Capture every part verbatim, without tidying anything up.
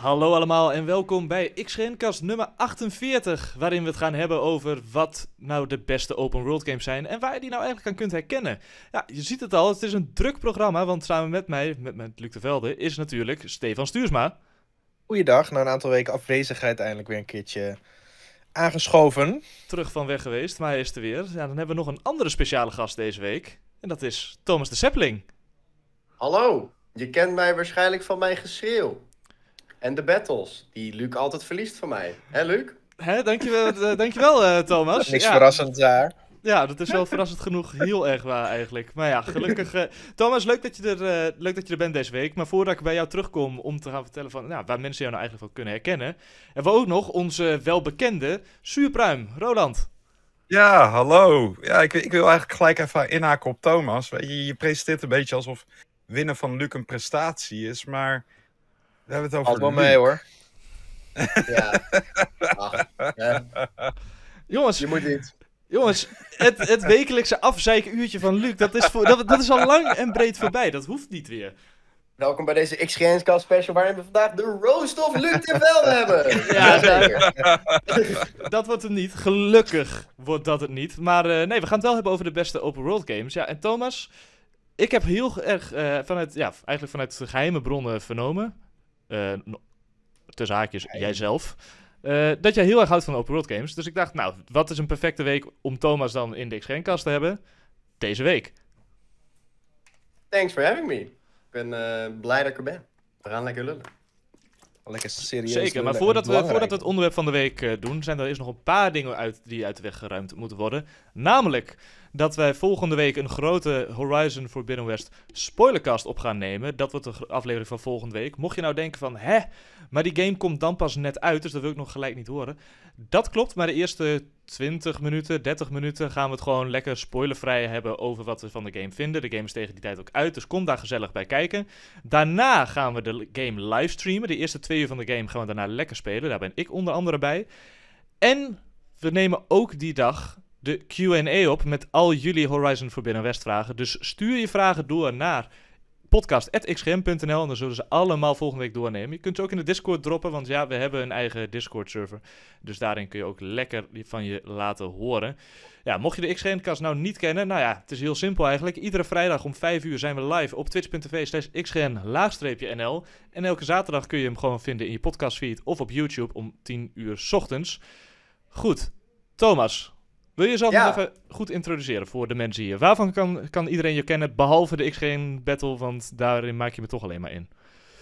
Hallo allemaal en welkom bij X G N-cast nummer achtenveertig, waarin we het gaan hebben over wat nou de beste open world games zijn en waar je die nou eigenlijk aan kunt herkennen. Ja, je ziet het al, het is een druk programma, want samen met mij, met, met Luc de Velde, is natuurlijk Stefan Stuursma. Goeiedag, na een aantal weken afwezigheid eindelijk weer een keertje aangeschoven. Terug van weg geweest, maar hij is er weer. Ja, dan hebben we nog een andere speciale gast deze week en dat is Thomas de Seppeling. Hallo, je kent mij waarschijnlijk van mijn geschreeuw. En de battles, die Luc altijd verliest van mij. Hè, Luc? Hè, dankjewel, uh, dankjewel uh, Thomas. Niks ja. verrassend daar. Ja, dat is wel verrassend genoeg heel erg waar eigenlijk. Maar ja, gelukkig. Uh, Thomas, leuk dat, je er, uh, leuk dat je er bent deze week. Maar voordat ik bij jou terugkom om te gaan vertellen van, nou, waar mensen jou nou eigenlijk van kunnen herkennen, hebben we ook nog onze welbekende Zuurpruim, Roland. Ja, hallo. Ja, ik, ik wil eigenlijk gelijk even inhaken op Thomas. Weet je, je presenteert een beetje alsof winnen van Luc een prestatie is, maar we hebben het over Valt wel Luc. mee hoor. Ja. Ach, hè. Jongens, Je moet niet. jongens het, het wekelijkse afzeikuurtje van Luc, dat is, voor, dat, dat is al lang en breed voorbij. Dat hoeft niet weer. Welkom bij deze X G N-cast special waarin we vandaag de roast of Luc de Velde hebben. Ja, zeker. Dat wordt het niet. Gelukkig wordt dat het niet. Maar uh, nee, we gaan het wel hebben over de beste open world games. Ja, en Thomas, ik heb heel erg uh, vanuit, ja, eigenlijk vanuit geheime bronnen vernomen, uh, no, tussen haakjes, jijzelf, uh, dat jij heel erg houdt van open world games. Dus ik dacht, nou, wat is een perfecte week om Thomas dan in de X G N-cast te hebben? Deze week. Thanks for having me. Ik ben uh, blij dat ik er ben. We gaan lekker lullen. Lekker serieus. Zeker, maar voordat we, voordat we het onderwerp van de week uh, doen, zijn er eerst nog een paar dingen uit, die uit de weg geruimd moeten worden. Namelijk dat wij volgende week een grote Horizon Forbidden West spoilercast op gaan nemen. Dat wordt de aflevering van volgende week. Mocht je nou denken van, hè, maar die game komt dan pas net uit, dus dat wil ik nog gelijk niet horen. Dat klopt, maar de eerste twintig minuten, dertig minuten gaan we het gewoon lekker spoilervrij hebben over wat we van de game vinden. De game is tegen die tijd ook uit, dus kom daar gezellig bij kijken. Daarna gaan we de game livestreamen. De eerste twee uur van de game gaan we daarna lekker spelen. Daar ben ik onder andere bij. En we nemen ook die dag de Q en A op met al jullie Horizon Forbidden West vragen. Dus stuur je vragen door naar podcast at x g m punt n l en dan zullen ze allemaal volgende week doornemen. Je kunt ze ook in de Discord droppen, want ja, we hebben een eigen Discord server. Dus daarin kun je ook lekker van je laten horen. Ja, mocht je de X G N-cast nou niet kennen, nou ja, het is heel simpel eigenlijk. Iedere vrijdag om vijf uur zijn we live op twitch punt t v slash x g n laagstreepje n l. En elke zaterdag kun je hem gewoon vinden in je podcastfeed of op YouTube om tien uur 's ochtends. Goed, Thomas, wil je jezelf Ja. nog even goed introduceren voor de mensen hier? Waarvan kan, kan iedereen je kennen, behalve de X G N Battle, want daarin maak je me toch alleen maar in.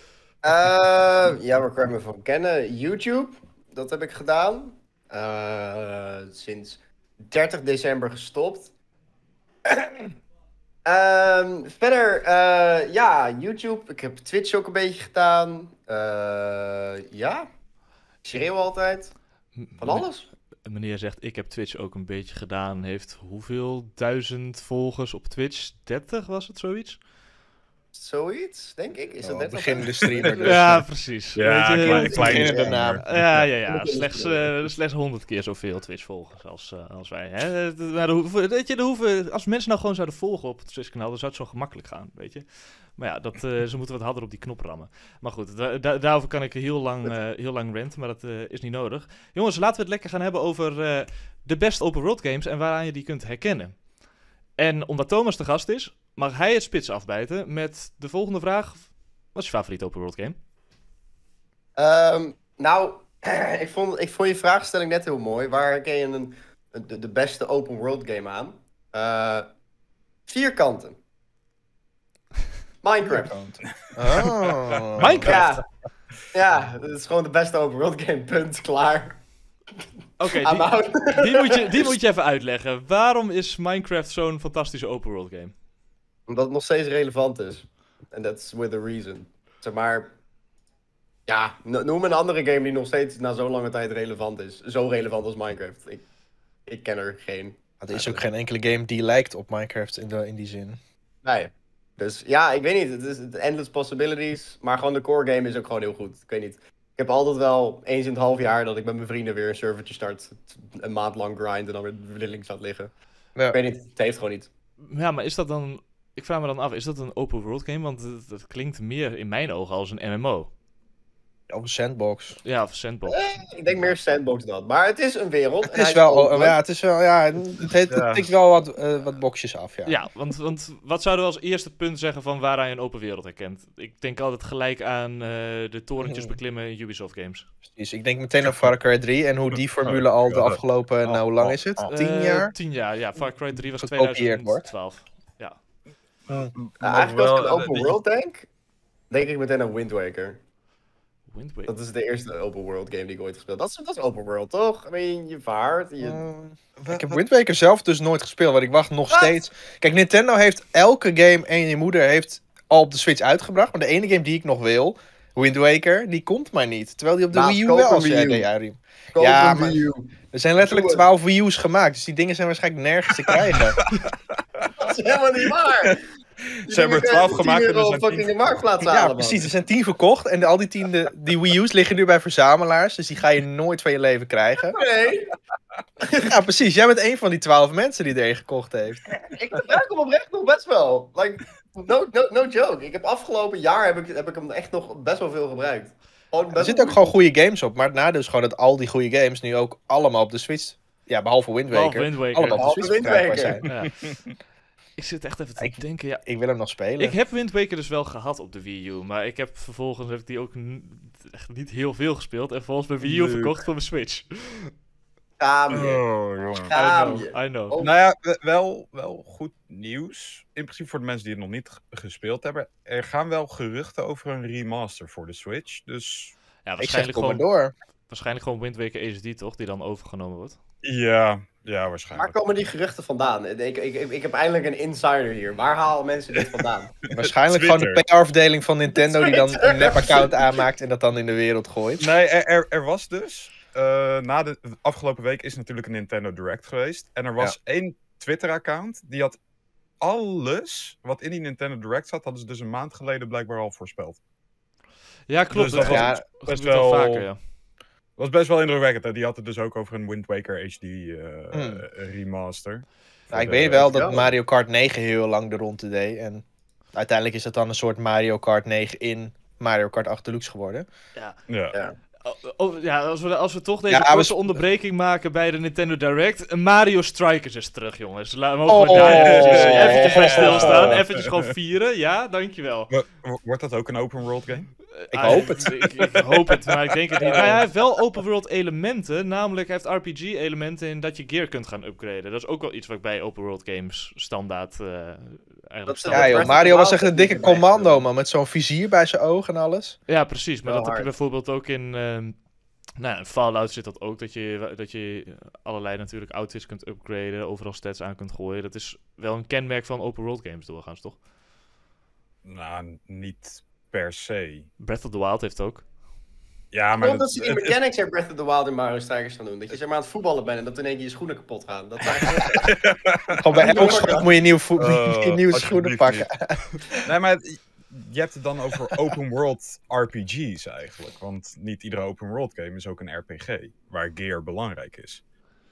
Uh, ja, waar kan je me van kennen? YouTube, dat heb ik gedaan. Uh, sinds dertig december gestopt. um, verder, uh, ja, YouTube. Ik heb Twitch ook een beetje gedaan. Uh, ja, ik schreeuw altijd. Van alles. Meneer zegt, ik heb Twitch ook een beetje gedaan. Heeft hoeveel duizend volgers op Twitch? dertig was het, zoiets? Zoiets, denk ik. Is dat Oh, net beginnende streamer dus. Ja, precies. Ja, Weet je, klein, het- klein beginnende streamer. naam. Ja, ja, ja. Slechts, uh, slechts honderd keer zoveel Twitch-volgers als, uh, als wij. Hè? Maar er hoeven, weet je, er hoeven, als mensen nou gewoon zouden volgen op het Twitch-kanaal, dan zou het zo gemakkelijk gaan, weet je. Maar ja, dat, uh, ze moeten wat harder op die knop rammen. Maar goed, da da daarover kan ik heel lang, uh, heel lang ranten, maar dat uh, is niet nodig. Jongens, laten we het lekker gaan hebben over uh, de best open world games en waaraan je die kunt herkennen. En omdat Thomas de gast is, mag hij het spits afbijten met de volgende vraag. Wat is je favoriete open world game? Um, nou, ik vond, ik vond je vraagstelling net heel mooi. Waar herken je een, de, de beste open world game aan? Uh, vierkanten. Minecraft. Oh. Minecraft? Ja, ja, dat is gewoon de beste open world game, punt, klaar. Oké, I'm die, out. die, moet je, die moet je even uitleggen. Waarom is Minecraft zo'n fantastische open world game? Omdat het nog steeds relevant is. En that's with a reason. Zeg maar, ja, no- noem een andere game die nog steeds na zo'n lange tijd relevant is. Zo relevant als Minecraft. Ik, ik ken er geen. Er is ook geen enkele game die lijkt op Minecraft in, de, in die zin. Nee. Dus ja, ik weet niet. Het is het endless possibilities. Maar gewoon de core game is ook gewoon heel goed. Ik weet niet. Ik heb altijd wel eens in het half jaar dat ik met mijn vrienden weer een servertje start. Een maand lang grind en dan weer links gaat liggen. Ja. Ik weet niet. Het heeft gewoon niet. Ja, maar is dat dan... Ik vraag me dan af, is dat een open world game? Want het, het klinkt meer in mijn ogen als een M M O. Of een sandbox. Ja, of Sandbox. Eh, ik denk meer sandbox dan. Maar het is een wereld. Het en hij is wel, open. ja, het is wel, ja, het, het, Ja. het tikt wel wat, eh, wat boxjes af, ja. Ja, want, want wat zouden we als eerste punt zeggen van waaraan je een open wereld herkent? Ik denk altijd gelijk aan eh, de torentjes Mhm. beklimmen in Ubisoft games. Precies. Ik denk meteen aan Far Cry drie en hoe die formule al de afgelopen, nou hoe lang is het? Oh, Tien Eh, jaar? Tien jaar, ja. Far Cry drie was Gekopieerd wordt. twintig twaalf. Ja. Ja, Nog eigenlijk als ik wel, aan open eh, world denk, denk ik meteen aan Wind Waker. Wind Waker. Dat is de eerste open world game die ik ooit gespeeld heb. Dat is, dat is open world, toch? I mean, je vaart, je... Eh, ik heb Wind Waker zelf dus nooit gespeeld, want ik wacht nog steeds. Kijk, Nintendo heeft elke game en je moeder heeft al op de Switch uitgebracht. Maar de ene game die ik nog wil, Wind Waker, die komt maar niet. Terwijl die op de Nou, Wii U koop wel een als Wii U. R D R. Koop Ja, een maar- Wii U. Er zijn letterlijk Doe het. twaalf Wii U's gemaakt, dus die dingen zijn waarschijnlijk nergens te krijgen. Dat is helemaal niet waar! Ze hebben er twaalf gemaakt en er en zijn fucking tien de marktplaats Ja, halen, precies. Er man. zijn tien verkocht en de- al die tien, de, die Wii U's liggen nu bij verzamelaars, dus die ga je nooit van je leven krijgen. Nee, Ja, precies. Jij bent een van die twaalf mensen die er een gekocht heeft. ik gebruik hem oprecht nog best wel. Like, no, no, no joke. Ik heb afgelopen jaar heb ik, heb ik hem echt nog best wel veel gebruikt. Gewoon best Er zitten ook gewoon goede games op, maar het nadeel is gewoon dat al die goede games nu ook allemaal op de Switch, ja, behalve Wind Behalve Waker, Wind Waker. allemaal op de Behalve Switch Wind verkrijgbaar Waker. zijn. Ja. Ik zit echt even te Ik- denken, ja. Ik wil hem nog spelen. Ik heb Wind Waker dus wel gehad op de Wii U, maar ik heb vervolgens heb ik die ook n- echt niet heel veel gespeeld en volgens mijn Wii U Leuk. verkocht voor mijn Switch. Schaam je. Oh, jongen. I Schaam know, je. I know. Oh. Nou ja, we- wel, wel goed nieuws. In principe voor de mensen die het nog niet g- gespeeld hebben. Er gaan wel geruchten over een remaster voor de Switch. Dus Ja, Ik zeg, waarschijnlijk kom maar gewoon, door. waarschijnlijk gewoon Wind Waker H D toch, die dan overgenomen wordt. ja, ja Waar waarschijnlijk. komen die geruchten vandaan? Ik, ik, ik, ik heb eindelijk een insider hier. Waar halen mensen dit vandaan? Waarschijnlijk gewoon de Twitter. P R-afdeling van Nintendo die dan Twitter. een nep-account aanmaakt en dat dan in de wereld gooit. Nee, er, er, er was dus... eh, na de afgelopen week is natuurlijk een Nintendo Direct geweest. En er was één Twitter-account. Die had alles wat in die Nintendo Direct zat... hadden ze dus een maand geleden blijkbaar al voorspeld. Ja, klopt. Dus dat dat was was best best wel wel- vaker, ja. Dat was best wel indrukwekkend. Hè? Die had het dus ook over een Wind Waker H D eh, Hmm. remaster. Nou, ik Voor weet de- wel dat ja. Mario Kart negen heel lang de ronde deed. En uiteindelijk is het dan een soort Mario Kart negen in Mario Kart acht Deluxe geworden. Ja. Ja. Ja. Oh, oh, ja, als we, als we toch deze Ja, we korte sp- onderbreking maken bij de Nintendo Direct. een Mario Strikers is terug, jongens. La mogen we Oh. daar eventjes, eventjes bij stilstaan. Eventjes gewoon vieren. Ja, dankjewel. Wo- wo- Wordt dat ook een open world game? Ik Ah, hoop het. Ik, ik hoop het, maar ik denk het niet. Nou ja, hij heeft wel open world elementen. Namelijk, hij heeft R P G elementen in dat je gear kunt gaan upgraden. Dat is ook wel iets wat ik bij open world games standaard eh eigenlijk Dat- standaard- Ja joh, Breath of Mario the was Wild echt een is dikke niet erbij. commando man, met zo'n vizier bij zijn ogen en alles. Ja, precies. Maar Wel dat heb je hard. bijvoorbeeld ook in... ehm nou, in Fallout zit dat ook. Dat je, dat je allerlei natuurlijk outfits kunt upgraden. Overal stats aan kunt gooien. Dat is wel een kenmerk van open world games doorgaans, toch? Nou, niet per se. Breath of the Wild heeft ook. Ja, Ik maar hoop dat het- ze die het- mechanics uit Breath of the Wild in Mario Strikers gaan doen. Dat je zeg maar aan het voetballen bent en dat in één keer je schoenen kapot gaan. Dat is eigenlijk... Gewoon bij elk schot moet je nieuw vo- Oh, je nieuwe schoenen alsjeblieft pakken. Nee, maar het- je hebt het dan over open world R P G's eigenlijk. Want niet iedere open world game is ook een R P G. Waar gear belangrijk is.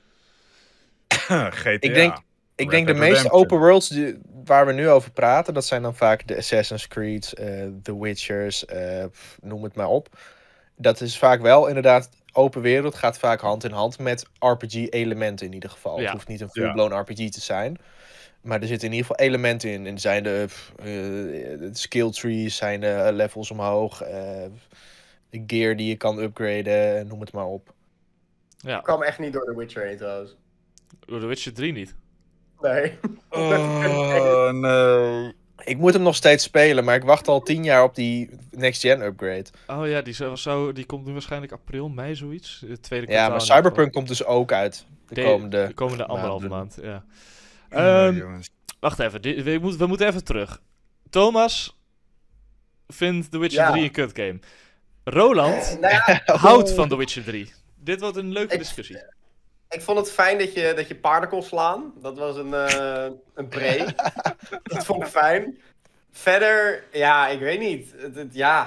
G T A. Ik denk- Ik denk de Dead meeste Redemption. open worlds die, waar we nu over praten, dat zijn dan vaak de Assassin's Creed, eh The Witchers, eh, pff, noem het maar op. Dat is vaak wel inderdaad, open wereld gaat vaak hand in hand met R P G-elementen in ieder geval. Ja. Het hoeft niet een full-blown R P G te zijn. Maar er zitten in ieder geval elementen in. En er zijn de, pff, eh, de skill trees, zijn de levels omhoog, eh, de gear die je kan upgraden, noem het maar op. Ja, Ik kwam echt niet door The Witcher heen trouwens. door The Witcher drie niet. Nee. Oh, nee. Ik moet hem nog steeds spelen, maar ik wacht al tien jaar op die next-gen upgrade. Oh ja, die, zou, zou, die komt nu waarschijnlijk april, mei, zoiets. Het tweede Ja, kwartaal maar in ieder geval. Cyberpunk komt dus ook uit de, De- komende... De komende anderhalve maanden. maand, ja. Nee, Ehm, jongens. wacht even, dit- we, moeten, we moeten even terug. Thomas vindt The Witcher Ja. drie een kutgame. Roland Nou ja, houdt van The Witcher drie. Dit wordt een leuke Ik- discussie. ik vond het fijn dat je, dat je paarden kon slaan. Dat was een, eh een pre. Dat vond ik fijn. Verder, ja, ik weet niet. Het, het- ja,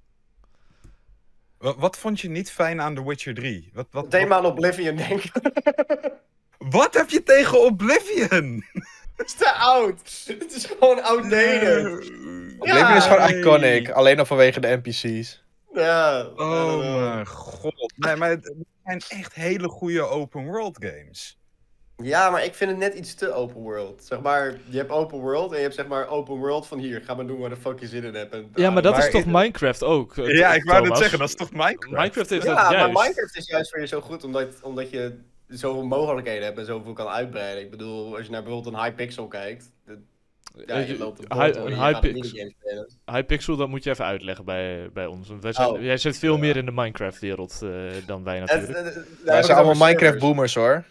Wat, wat vond je niet fijn aan The Witcher drie? Wat, wat, het thema aan Oblivion denk ik. wat, wat heb je tegen Oblivion? Het is te oud. Het is gewoon outdated. Oblivion is gewoon nee. iconic, alleen al vanwege de N P C's. Ja. Oh mijn god. Nee, maar het het zijn echt hele goede open world games. Ja, maar ik vind het net iets te open world. Zeg maar, je hebt open world en je hebt zeg maar open world van hier, ga maar doen waar de fuck je zin in hebt. En, Ja, maar dat maar is toch in- Minecraft ook? eh, Ja, ik wou net Thomas? zeggen, dat is toch Minecraft? Minecraft heeft Ja, dat juist. maar Minecraft is juist voor je zo goed, omdat, omdat je zoveel mogelijkheden hebt en zoveel kan uitbreiden. Ik bedoel, als je naar bijvoorbeeld een Hypixel kijkt, dat- ja, Eh, je je- loopt een Hy- bord een en je gaat een Hypixel- minigame spelen. Hypixel, dat moet je even uitleggen bij, bij ons. Want wij zijn, Oh. Jij zit veel Ja. meer in de Minecraft-wereld eh, dan wij Het- natuurlijk. het- het- daar heb Wij ik zijn het allemaal over Minecraft servers. boomers hoor.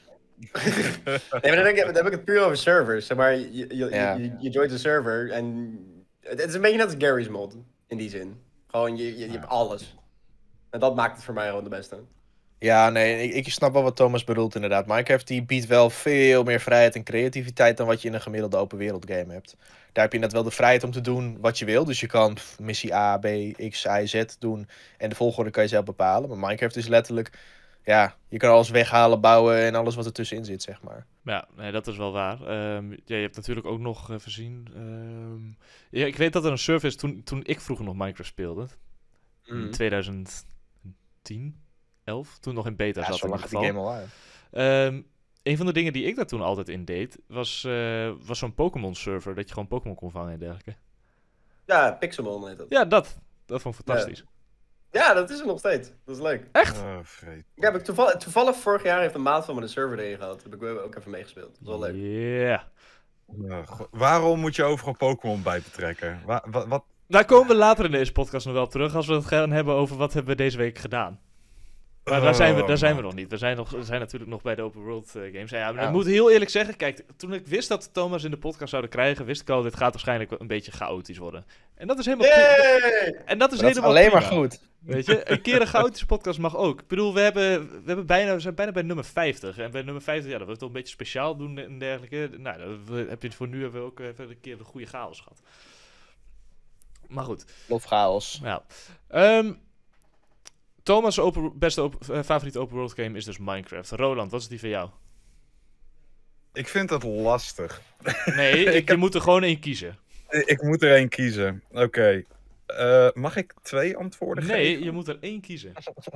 Nee, maar dan heb, ik, dan heb ik het puur over servers. Zeg maar, je, je, Ja. je, je joint een server en het, het is een beetje net als Gary's mod, in die zin. Gewoon, je, je, je hebt alles. En dat maakt het voor mij gewoon de beste. Ja, nee, ik, ik snap wel wat Thomas bedoelt inderdaad. Minecraft die biedt wel veel meer vrijheid en creativiteit dan wat je in een gemiddelde open wereld game hebt. Daar heb je net wel de vrijheid om te doen wat je wil. Dus je kan pff, missie A, B, X, Y, Z doen. En de volgorde kan je zelf bepalen. Maar Minecraft is letterlijk, ja, je kan alles weghalen, bouwen en alles wat er tussenin zit, zeg maar. Ja, nee, dat is wel waar. Ehm, ja, je hebt natuurlijk ook nog even zien. ehm, ja, ik weet dat er een server is toen, toen ik vroeger nog Minecraft speelde. Mhm. In twintig tien, elf, toen nog in beta Ja, zat zo in lang ieder gaat die geval. game al uit. Ehm, een van de dingen die ik daar toen altijd in deed, was, eh, was zo'n Pokémon server, dat je gewoon Pokémon kon vangen en dergelijke. Ja, Pixelmon heet dat. Ja, dat. Dat vond ik fantastisch. Ja, dat is er nog steeds. Dat is leuk. Echt? Oh, vreed. Ja, heb ik toevallig, toevallig vorig jaar heeft een maat van me de server erin gehad. Heb ik ook even meegespeeld. Dat is wel leuk. Ja. Oh, god. Waarom moet je overal Pokémon bij betrekken? Wa wa- wat? Daar komen we later in deze podcast nog wel op terug, als we het gaan hebben over wat hebben we deze week gedaan. Maar daar zijn we, daar zijn we Oh, nog niet. We zijn, nog, we zijn natuurlijk nog bij de open world eh, games. En ja, maar Ja. ik moet heel eerlijk zeggen, kijk, toen ik wist dat we Thomas in de podcast zouden krijgen, wist ik al, dit gaat waarschijnlijk een beetje chaotisch worden. En dat is helemaal goed. Yay! En dat is Maar dat is helemaal alleen maar prima. goed. Weet je, een keer een chaotische podcast mag ook. Ik bedoel, we, hebben, we, hebben bijna, we zijn bijna bij nummer vijftig. En bij nummer vijftig, ja, dat we het toch een beetje speciaal doen en dergelijke. Nou, dat heb je voor nu hebben we ook even een keer de goede chaos gehad. Maar goed. Lof chaos. Ja. Ehm, Thomas' open, beste open, eh, favoriete open world game is dus Minecraft. Roland, wat is die van jou? Ik vind het lastig. Nee, ik, Ik je heb- moet er gewoon één kiezen. Ik moet er één kiezen. Oké. Eh, mag ik twee antwoorden Nee, geven? je moet er één kiezen.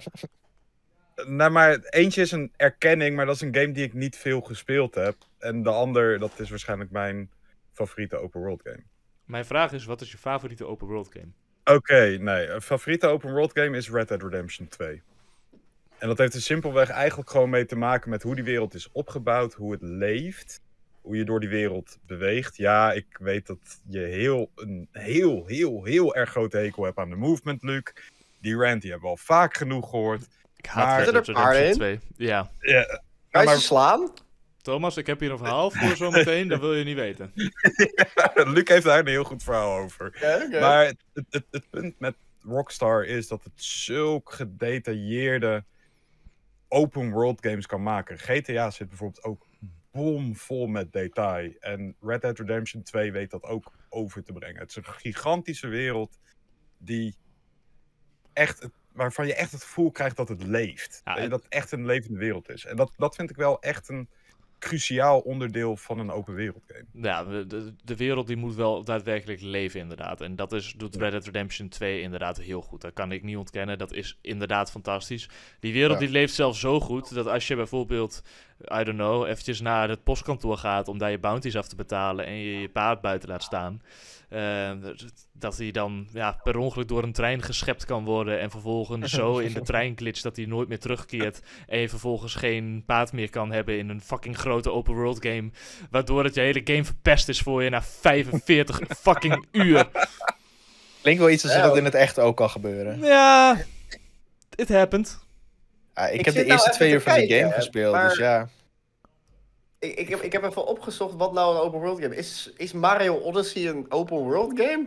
Nou, maar eentje is een erkenning, maar dat is een game die ik niet veel gespeeld heb. En de ander, dat is waarschijnlijk mijn favoriete open world game. Mijn vraag is, wat is je favoriete open world game? Oké, nee. Een favoriete open world game is Red Dead Redemption twee. En dat heeft er simpelweg eigenlijk gewoon mee te maken met hoe die wereld is opgebouwd, hoe het leeft, hoe je door die wereld beweegt. Ja, ik weet dat je heel, een heel, heel, heel erg grote hekel hebt aan de movement, Luc. Die rant, die hebben we al vaak genoeg gehoord. Ik haat Maar- Red Zit er Dead paarden Redemption in? twee. Ja. Ja, Kan je maar- ze slaan? Thomas, ik heb hier een verhaal voor zometeen, dat wil je niet weten. Luc heeft daar een heel goed verhaal over. Ja, oké. Maar het, het, het, het punt met Rockstar is dat het zulk gedetailleerde open world games kan maken. G T A zit bijvoorbeeld ook bomvol met detail. En Red Dead Redemption twee weet dat ook over te brengen. Het is een gigantische wereld die echt, het- waarvan je echt het gevoel krijgt dat het leeft. Ja, Dat en- dat het echt een levende wereld is. En dat, dat vind ik wel echt een cruciaal onderdeel van een open wereld game. Ja, de, de, de wereld die moet wel daadwerkelijk leven inderdaad. En dat is, doet Ja. Red Dead Redemption twee inderdaad heel goed. Dat kan ik niet ontkennen. Dat is inderdaad fantastisch. Die wereld Ja. die leeft zelfs zo goed dat als je bijvoorbeeld, I don't know, eventjes naar het postkantoor gaat om daar je bounties af te betalen en je je paard buiten laat staan. eh, dat hij dan ja, per ongeluk door een trein geschept kan worden en vervolgens zo in de trein glitcht dat hij nooit meer terugkeert en je vervolgens geen paard meer kan hebben in een fucking grote open world game, waardoor het je hele game verpest is voor je na vijfenveertig fucking uur. Klinkt wel iets als Ja, dat hoor. in het echt ook kan gebeuren. Ja, it happened. Ah, ik, Ik heb de zit nou eerste even twee te uur van die kijken, game gespeeld, maar- dus ja. Ik, ik, heb, ik heb even opgezocht wat nou een open world game is. Is Mario Odyssey een open world game?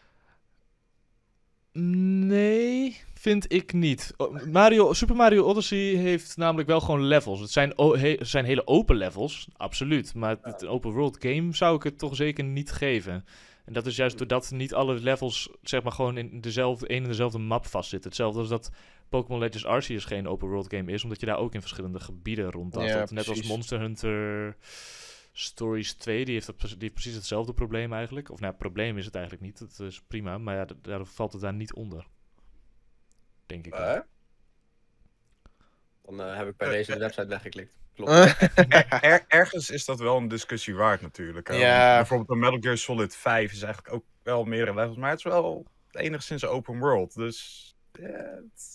Nee, vind ik niet. O- Mario, Super Mario Odyssey heeft namelijk wel gewoon levels. Het zijn, o- he- het zijn hele open levels, absoluut. Maar het, het open world game zou ik het toch zeker niet geven. En dat is juist doordat niet alle levels zeg maar gewoon in dezelfde, een en dezelfde map vastzitten. Hetzelfde als dat Pokémon Legends Arceus geen open world game is, omdat je daar ook in verschillende gebieden rondtast. Ja, Net als precies. Monster Hunter Stories twee, die heeft, dat, pre- die heeft precies hetzelfde probleem eigenlijk. Of nou, probleem is het eigenlijk niet, het is prima, maar ja, d- daar valt het daar niet onder. denk ik. Uh, wel. dan uh, heb ik bij Uh, deze uh, website weggeklikt. Klopt. Er, er, ergens is dat wel een discussie waard natuurlijk. Hè? Ja. Bijvoorbeeld een Metal Gear Solid vijf is eigenlijk ook wel meerdere levels, maar het is wel enigszins open world. Dus ja, het...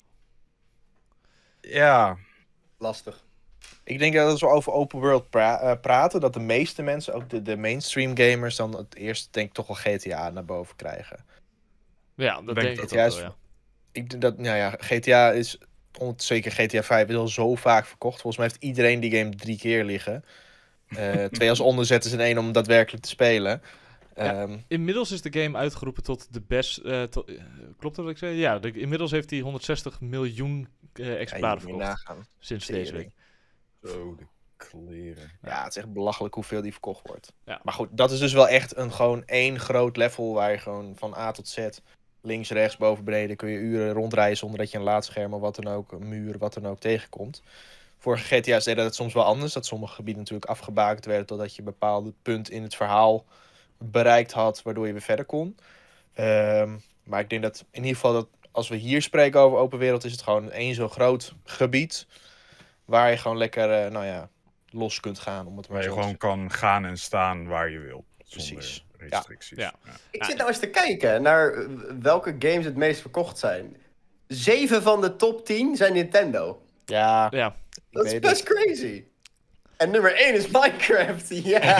ja. Lastig. Ik denk dat als we over open world pra- uh, praten, dat de meeste mensen, ook de, de mainstream gamers, dan het eerst denk ik toch wel G T A naar boven krijgen. Ja, dat Denk denk ik dat ook juist- wel, ja. Ik denk dat, nou ja, G T A is, zeker G T A vijf, is al zo vaak verkocht. Volgens mij heeft iedereen die game drie keer liggen. Uh, twee als onderzetters en één om daadwerkelijk te spelen. Ja. Um, Inmiddels is de game uitgeroepen tot de best... uh, tot, uh, klopt dat wat ik zei? Ja, de, inmiddels heeft hij honderdzestig miljoen uh, exemplaren ja, je moet verkocht. nagaan. Sinds deze Tering. week. Zo, de kleren. Ja, het is echt belachelijk hoeveel die verkocht wordt. Ja. Maar goed, dat is dus wel echt een gewoon één groot level waar je gewoon van A tot Z, links, rechts, boven, beneden, kun je uren rondrijden zonder dat je een laadscherm of wat dan ook, een muur, wat dan ook tegenkomt. Vorige G T A's deden dat soms wel anders, dat sommige gebieden natuurlijk afgebakend werden totdat je een bepaald punt in het verhaal bereikt had, waardoor je weer verder kon. Um, maar ik denk dat in ieder geval dat als we hier spreken over open wereld, is het gewoon één zo groot gebied waar je gewoon lekker, uh, nou ja, los kunt gaan. Om het maar Waar je zo gewoon kan gaan en staan waar je wil. Precies. Zonder restricties. Ja. Ja. Ik Ja. zit nou eens te kijken naar uh, welke games het meest verkocht zijn. Zeven van de top tien zijn Nintendo. Ja, Ja, ik Dat is weet best het. crazy. En nummer één is Minecraft. Ja.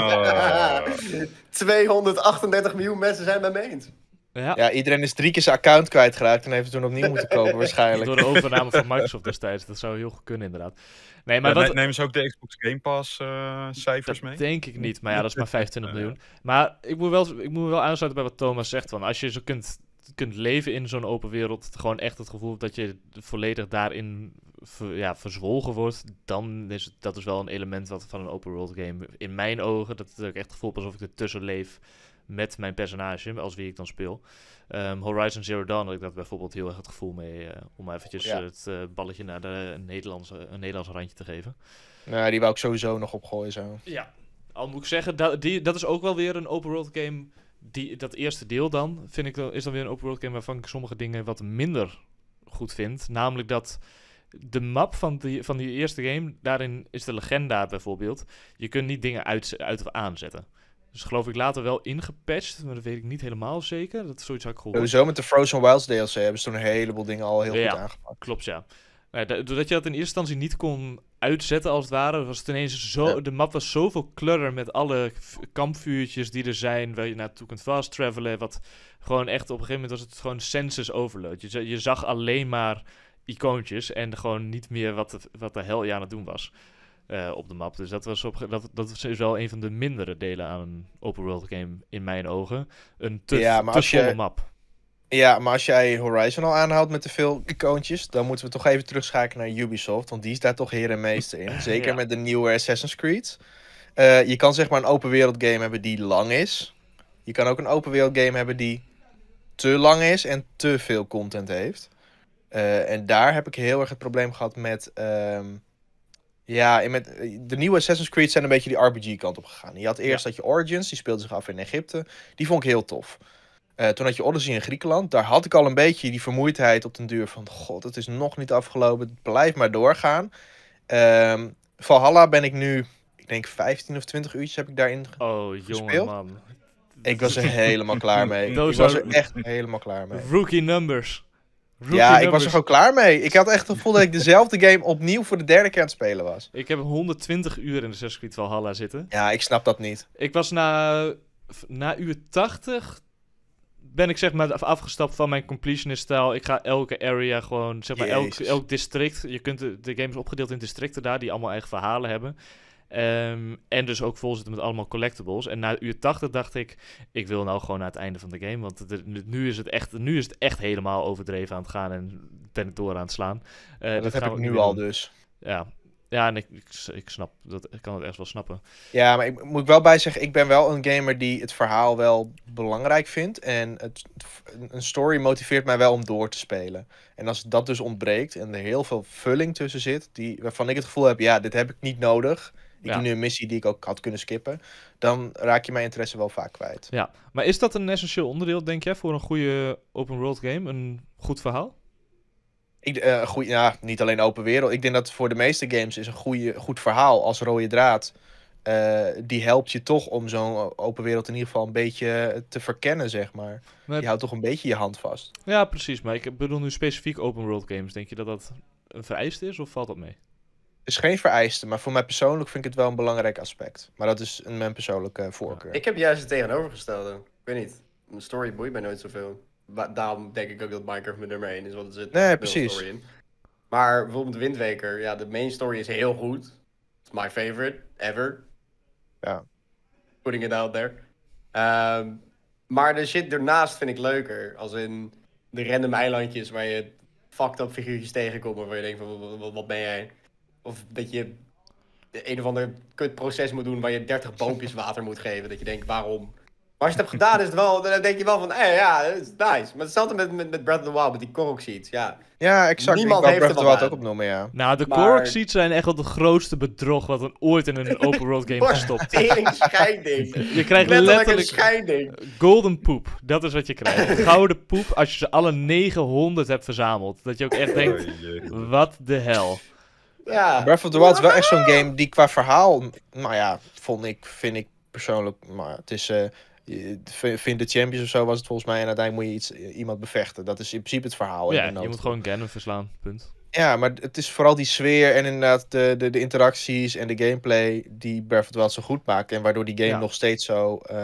Ja. tweehonderdachtendertig miljoen mensen zijn het met me eens. ja. Ja, iedereen is drie keer zijn account kwijtgeraakt en heeft het toen opnieuw moeten kopen waarschijnlijk. Door de overname van Microsoft destijds. Dat zou heel goed kunnen, inderdaad. Nee, maar Ja, wat... ne- nemen ze ook de Xbox Game Pass uh, cijfers Dat mee? denk ik niet, maar ja, dat is maar vijfentwintig Ja. miljoen. Maar ik moet, wel, ik moet me wel aansluiten bij wat Thomas zegt. Van als je zo kunt, kunt leven in zo'n open wereld, gewoon echt het gevoel dat je volledig daarin ver, ja, verzwolgen wordt, dan is het, dat is wel een element wat van een open world game in mijn ogen, dat, dat ik echt het gevoel heb alsof ik ertussen leef met mijn personage, als wie ik dan speel. Um, Horizon Zero Dawn had ik dat bijvoorbeeld heel erg het gevoel mee, uh, om eventjes Ja. uh, het uh, balletje naar de Nederlandse, een Nederlands randje te geven. Nou, die wou ik sowieso nog opgooien zo. Ja, al moet ik zeggen, dat, die, dat is ook wel weer een open world game. Die, dat eerste deel dan, vind ik, dan- is dan weer een open world game waarvan ik sommige dingen wat minder goed vind. Namelijk dat de map van die, van die eerste game, daarin is de legenda bijvoorbeeld. Je kunt niet dingen uit, uit of aanzetten. Dus geloof ik later wel ingepatcht, maar dat weet ik niet helemaal zeker. Dat is zoiets had ik gehoord. Sowieso met de Frozen Wilds D L C hebben ze toen een heleboel dingen al heel Ja. goed aangepakt. Klopt, ja. Maar da- doordat je dat in eerste instantie niet kon uitzetten, als het ware, was het ineens zo... Ja. De map was zoveel clutter met alle v- kampvuurtjes die er zijn, waar je naartoe kunt fast travelen, wat gewoon echt... Op een gegeven moment was het gewoon senses overload. Je, za- je zag alleen maar icoontjes en gewoon niet meer wat de, wat de hel je aan het doen was eh, op de map. Dus dat, was op, ge- dat, dat is wel een van de mindere delen aan een open world game in mijn ogen. Een te, Ja, maar te als je- volle map. Ja, maar als jij Horizon al aanhoudt met te veel icoontjes, dan moeten we toch even terugschakelen naar Ubisoft, want die is daar toch heer en meester in. Zeker Ja. met de nieuwe Assassin's Creed. Uh, je kan zeg maar een open wereld game hebben die lang is. Je kan ook een open wereld game hebben die te lang is en te veel content heeft. Uh, en daar heb ik heel erg het probleem gehad met... Um, ja, met, de nieuwe Assassin's Creed zijn een beetje die R P G kant op gegaan. Je had eerst Ja. dat je Origins, die speelde zich af in Egypte. Die vond ik heel tof. Uh, toen had je Odyssey in Griekenland. Daar had ik al een beetje die vermoeidheid op den duur van... God, het is nog niet afgelopen. Het blijft maar doorgaan. Um, Valhalla ben ik nu... Ik denk vijftien of twintig uurtjes heb ik daarin ge- Oh, jongen gespeeld? man. Ik was er helemaal klaar mee. Ik Those was are- er echt helemaal klaar mee. Rookie numbers. Rookie Ja, ik was numbers. er gewoon klaar mee. Ik had echt het gevoel dat ik dezelfde game opnieuw voor de derde keer aan het spelen was. Ik heb honderdtwintig uur in de Assassin's Creed Valhalla zitten. Ja, ik snap dat niet. Ik was na, na uur tachtig... ben ik zeg maar af- afgestapt van mijn completionist-stijl. Ik ga elke area gewoon, zeg maar, elk, Jezus. elk district. Je kunt de, de game is opgedeeld in districten daar, die allemaal eigen verhalen hebben. Ehm, en dus ook vol zitten met allemaal collectibles. En na uur tachtig dacht ik, ik wil nou gewoon naar het einde van de game. Want de- nu, is het echt, nu is het echt helemaal overdreven aan het gaan en ben ik door aan het slaan. Eh, dat dit heb gaan ik we nu weer al doen. dus. Ja, ja en ik, ik, ik snap, dat, ik kan het echt wel snappen. Ja, maar ik moet ik wel bij zeggen, ik ben wel een gamer die het verhaal wel belangrijk vindt. En het, een story motiveert mij wel om door te spelen. En als dat dus ontbreekt en er heel veel vulling tussen zit, die, waarvan ik het gevoel heb, ja, dit heb ik niet nodig. Ik Ja. doe nu een missie die ik ook had kunnen skippen. Dan raak je mijn interesse wel vaak kwijt. Ja, maar is dat een essentieel onderdeel, denk jij, voor een goede open world game? Een goed verhaal? Ik, uh, een goeie, ja, niet alleen open wereld. Ik denk dat voor de meeste games is een goede, goed verhaal als rode draad. Uh, die helpt je toch om zo'n open wereld in ieder geval een beetje te verkennen, zeg maar. Maar... Je houdt toch een beetje je hand vast. Ja, precies. Maar ik bedoel nu specifiek open world games. Denk je dat dat een vereiste is of valt dat mee? Het is geen vereiste, maar voor mij persoonlijk vind ik het wel een belangrijk aspect. Maar dat is een, mijn persoonlijke voorkeur. Ik heb juist het tegenovergestelde. Ik weet niet. Een story boeit mij nooit zoveel. Wa- Daarom denk ik ook dat Minecraft mijn nummer één is, want er zit Nee, veel precies. story in. Maar bijvoorbeeld Wind Waker, ja, de main story is heel goed. It's my favorite, ever. Ja. Putting it out there. Um, maar de shit ernaast vind ik leuker. Als in de random eilandjes waar je fucked up figuurtjes tegenkomt, waar je denkt van, wat, wat, wat ben jij? Of dat je een of ander kut proces moet doen waar je dertig boompjes water moet geven. Dat je denkt, waarom? Maar als je het hebt gedaan, is het wel, dan denk je wel van, hé, hey, ja, dat is nice. Maar hetzelfde met, met, met Breath of the Wild, met die Korok Seeds, ja. Ja, exact. Niemand ik wou heeft Breath of er the wat Wild ook aan. opnoemen, ja. Nou, de Maar- Korok Seeds zijn echt wel de grootste bedrog wat er ooit in een open world game gestopt. Tering scheiding. Je krijgt Letterlijk een letterlijk scheiding. golden poep. Dat is wat je krijgt. Gouden poep als je ze alle negenhonderd hebt verzameld. Dat je ook echt denkt, Oh, jee. wat de hel. Ja. Breath of the Wild is wel echt zo'n game die qua verhaal, nou ja, vond ik, vind ik persoonlijk, maar het is, eh, je- v- vind de champions of zo was het volgens mij en uiteindelijk moet je iets, iemand bevechten. Dat is in principe het verhaal. in Ja, de je notendop. moet gewoon Ganon verslaan. Punt. Ja, maar het is vooral die sfeer en inderdaad de, de, de interacties en de gameplay die Breath of the Wild zo goed maken en waardoor die game Ja. nog steeds zo eh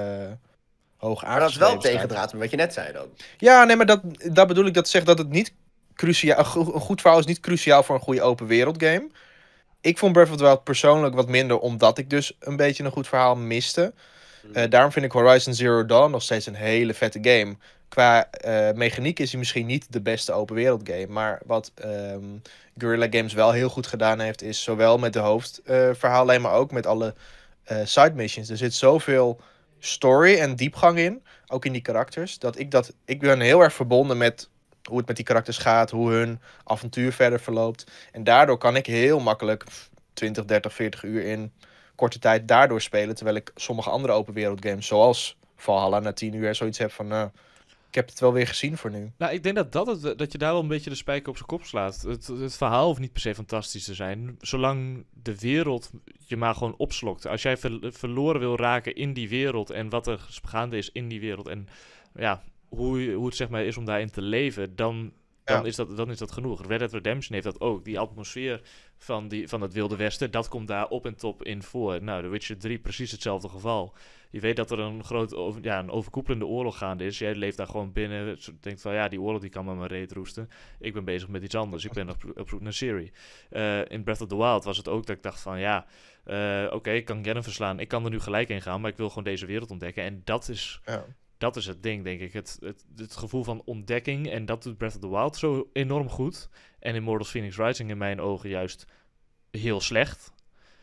hoog Maar dat is wel aangeschreven staat. tegendraad met wat je net zei dan. Ja, nee, maar dat, dat bedoel ik dat zegt dat het niet cruciaal, een go- een goed verhaal is niet cruciaal voor een goede open wereld game. Ik vond Breath of the Wild persoonlijk wat minder, omdat ik dus een beetje een goed verhaal miste. Eh, daarom vind ik Horizon Zero Dawn nog steeds een hele vette game. Qua eh, mechaniek is hij misschien niet de beste open wereld game. Maar wat ehm, Guerrilla Games wel heel goed gedaan heeft, is zowel met de hoofdverhaallijn, maar ook met alle eh, side missions. Er zit zoveel story en diepgang in, ook in die karakters, dat ik dat ik ben heel erg verbonden met hoe het met die karakters gaat, hoe hun avontuur verder verloopt. En daardoor kan ik heel makkelijk twintig, dertig, veertig uur in korte tijd daardoor spelen. Terwijl ik sommige andere open wereld games, zoals Valhalla, na tien uur zoiets heb van, nou, ik heb het wel weer gezien voor nu. Nou, ik denk dat, dat, het, dat je daar wel een beetje de spijker op zijn kop slaat. Het, het verhaal hoeft niet per se fantastisch te zijn. Zolang de wereld je maar gewoon opslokt. Als jij ver- verloren wil raken in die wereld en wat er gaande is in die wereld. En ja, hoe, je- hoe het zeg maar is om daarin te leven, dan, dan, Ja. is dat, dan is dat genoeg. Red Dead Redemption heeft dat ook. Die atmosfeer van, die, van het Wilde Westen, dat komt daar op en top in voor. Nou, The Witcher drie, precies hetzelfde geval. Je weet dat er een groot, over, ja, een overkoepelende oorlog gaande is. Jij leeft daar gewoon binnen. Je denkt van, ja, die oorlog die kan maar mijn reet roesten. Ik ben bezig met iets anders. Ik ben op, op zoek naar Ciri. Eh, in Breath of the Wild was het ook dat ik dacht van, ja, eh, oké, ik kan Ganon verslaan. Ik kan er nu gelijk in gaan, maar ik wil gewoon deze wereld ontdekken. En dat is, Ja. dat is het ding, denk ik. Het, het, het gevoel van ontdekking. En dat doet Breath of the Wild zo enorm goed. En Immortals Phoenix Rising in mijn ogen juist heel slecht.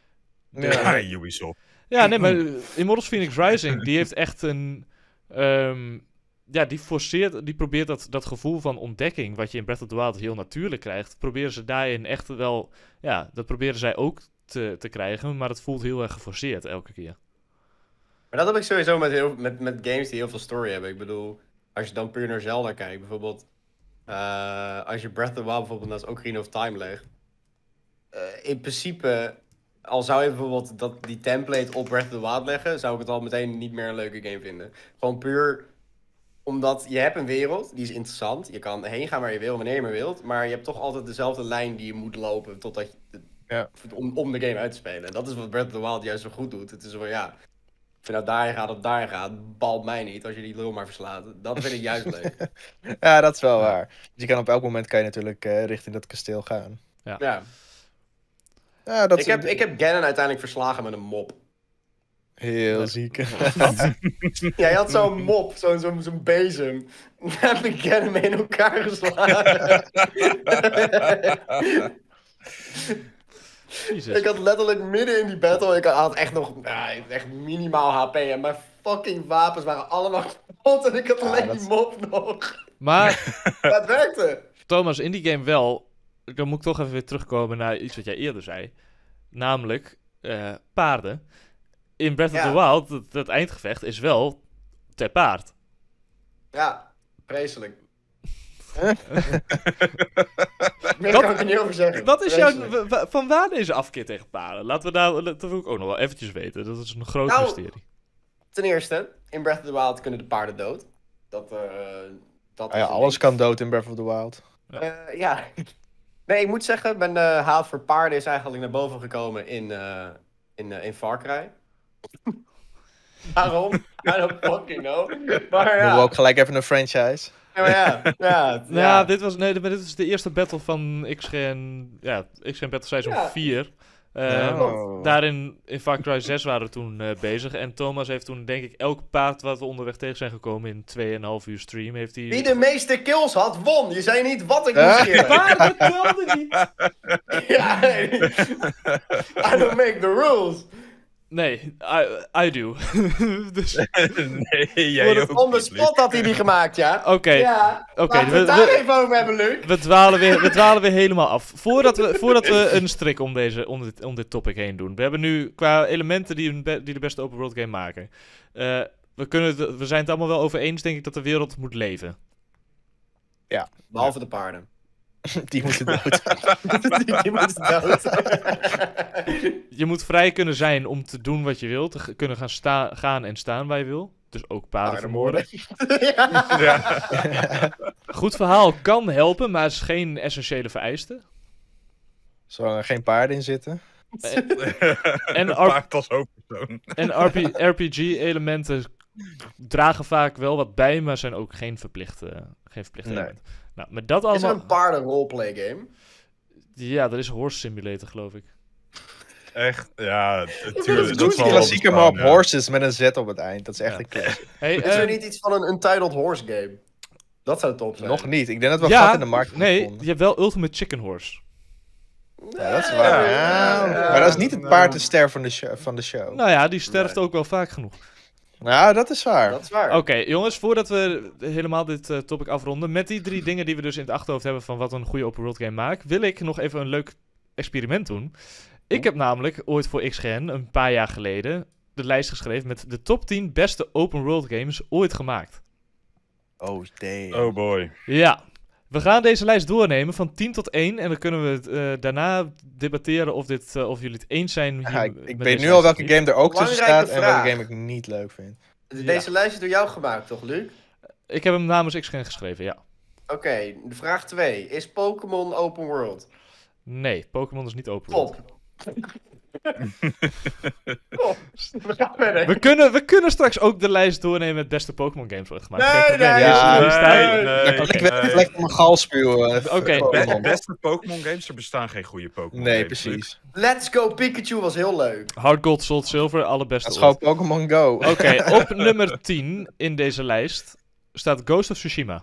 Ja. Ja, Ubisoft. Ja, nee, maar uh, Immortals Phoenix Rising, die heeft echt een... ehm, ja, die forceert, die probeert dat, dat gevoel van ontdekking, wat je in Breath of the Wild heel natuurlijk krijgt, proberen ze daarin echt wel... Ja, dat proberen zij ook te, te krijgen, maar het voelt heel erg geforceerd elke keer. Maar dat heb ik sowieso met, heel, met, met games die heel veel story hebben. Ik bedoel, als je dan puur naar Zelda kijkt, bijvoorbeeld... eh, als je Breath of the Wild bijvoorbeeld naast Ocarina of Time legt... eh, in principe, al zou je bijvoorbeeld dat, die template op Breath of the Wild leggen... zou ik het al meteen niet meer een leuke game vinden. Gewoon puur omdat je hebt een wereld, die is interessant. Je kan heen gaan waar je wil, wanneer je maar wilt. Maar je hebt toch altijd dezelfde lijn die je moet lopen totdat je, Ja. om, om de game uit te spelen. En dat is wat Breath of the Wild juist zo goed doet. Het is van ja, of je nou daarin gaat of daarin gaat, balt mij niet als je die lul maar verslaat. Dat vind ik juist leuk. Ja, dat is wel waar. Dus je kan op elk moment kan je natuurlijk eh, richting dat kasteel gaan. Ja. Ja, dat Ik, is heb, ik heb Ganon uiteindelijk verslagen met een mop. heel Ja. ziek. Jij had zo'n mop, zo'n zo'n zo'n bezem. Daar heb ik Ganon mee in elkaar geslagen. Jezus. Ik had letterlijk midden in die battle, ik had echt nog ah, echt minimaal H P en mijn fucking wapens waren allemaal kapot en ik had Ja, alleen dat die is- mop nog. Maar Maar het werkte. Thomas, in die game wel, dan moet ik toch even weer terugkomen naar iets wat jij eerder zei. Namelijk eh, paarden. In Breath of Ja. the Wild, dat, dat eindgevecht is wel ter paard. Ja, vreselijk. Meer Wat- kan ik er niet over zeggen. Wat is jouw... Vreselijk. wa- wa- Van waar deze afkeer tegen paarden? Laten we daar... Dat wil ik ook nog wel eventjes weten. Dat is een groot Nou, mysterie. Ten eerste, in Breath of the Wild kunnen de paarden dood. Dat, eh dat Ah ja, is een alles ding. kan dood in Breath of the Wild. Eh, ja. Nee, ik moet zeggen, mijn eh, haat voor paarden is eigenlijk naar boven gekomen in, eh, in, eh, in Far Cry. Waarom? I don't fucking know. Maar Ja. ja, We ook gelijk even een franchise. ja, maar ja, ja, Nou, ja, dit was, nee, dit is de eerste battle van X-Gen... Ja, X-Gen Battle Seizoen Ja. vier. Eh, Oh. Daarin, in Far Cry zes waren we toen eh, bezig. En Thomas heeft toen, denk ik, elk paard wat we onderweg tegen zijn gekomen in twee en een half uur stream, heeft hij... Wie de meeste kills had, won. Je zei niet wat ik Eh? moest killen. Paarden telde niet! Ja, nee. I don't make the rules. Nee, I, I do. dus, nee, jij Voor de ook on the niet, Luc. spot had hij die gemaakt, ja. oké, Ja, oké, laten we we- het daar we- even over hebben, Luc. we, dwalen weer, we dwalen weer helemaal af. Voordat we, voordat we een strik om, deze, om, dit, om dit topic heen doen. We hebben nu qua elementen die, een be- die de beste open world game maken. Eh, we, kunnen het- we zijn het allemaal wel over eens, denk ik, dat de wereld moet leven. Behalve de paarden. Die moeten dood. die, die moeten dood. Je moet vrij kunnen zijn om te doen wat je wilt. Te g- kunnen gaan, sta- gaan en staan waar je wil. Dus ook paarden vermoorden. ja. Ja. Goed verhaal kan helpen, maar is geen essentiële vereiste. Zolang er geen paarden in zitten. En Een ar- paard als hoofdpersoon. En R P, R P G-elementen dragen vaak wel wat bij, maar zijn ook geen verplichte, geen verplichte Nee. elementen. Nou, met dat Is er allemaal... een paarden roleplay game? Ja, dat is Horse Simulator, geloof ik. Echt, ja, dat natuurlijk. is Doe zal die wel klassieker maar op bestaan, ja. horses met een Z op het eind. Dat is echt Ja. een classic. Hey, Is er eh, niet iets van een Untitled Horse game? Dat zou top zijn. Nog niet. Ik denk dat we ja, gat in de markt hebben nee, gevonden. je hebt wel Ultimate Chicken Horse. Ja, dat is waar. Ja, Ja, ja, maar dat is niet het ja. paard de ster van de show. Van de show. Nou ja, die sterft ook wel vaak genoeg. Nou, dat is waar. Dat is waar. Oké, jongens, voordat we helemaal dit eh, topic afronden, met die drie dingen die we dus in het achterhoofd hebben van wat een goede open world game maakt, wil ik nog even een leuk experiment doen. Ik heb namelijk ooit voor X-Gen, een paar jaar geleden, de lijst geschreven met de top tien beste open world games ooit gemaakt. Oh, damn. Oh boy. Ja, we gaan deze lijst doornemen van tien tot één en dan kunnen we het, eh, daarna debatteren of, dit, eh, of jullie het eens zijn. hier Ja, ik met ik deze weet nu lijst al of welke niet. game er ook tussen Belangrijke staat en welke vraag. game ik niet leuk vind. Deze lijst is door jou gemaakt, toch, Luc? Ik heb hem namens X-Gen geschreven, ja. Oké, de vraag twee. Is Pokémon open world? Nee, Pokémon is niet open world. Top. Top. We gaan verder. We kunnen, we kunnen straks ook de lijst doornemen met beste Pokémon games ooit gemaakt. Nee, Geen probleem. nee, Die is- ja, die staat- nee, nee, ik weet nee. lekker mijn galspuw. eh, Oké, Pokémon. Be- beste Pokémon games, er bestaan geen goede Pokémon Nee, games. Luc. precies. Let's Go Pikachu was heel leuk. Hard Gold, Soul Silver, alle Dat beste is ooit. gewoon Pokémon Go. Oké, op nummer tien in deze lijst staat Ghost of Tsushima.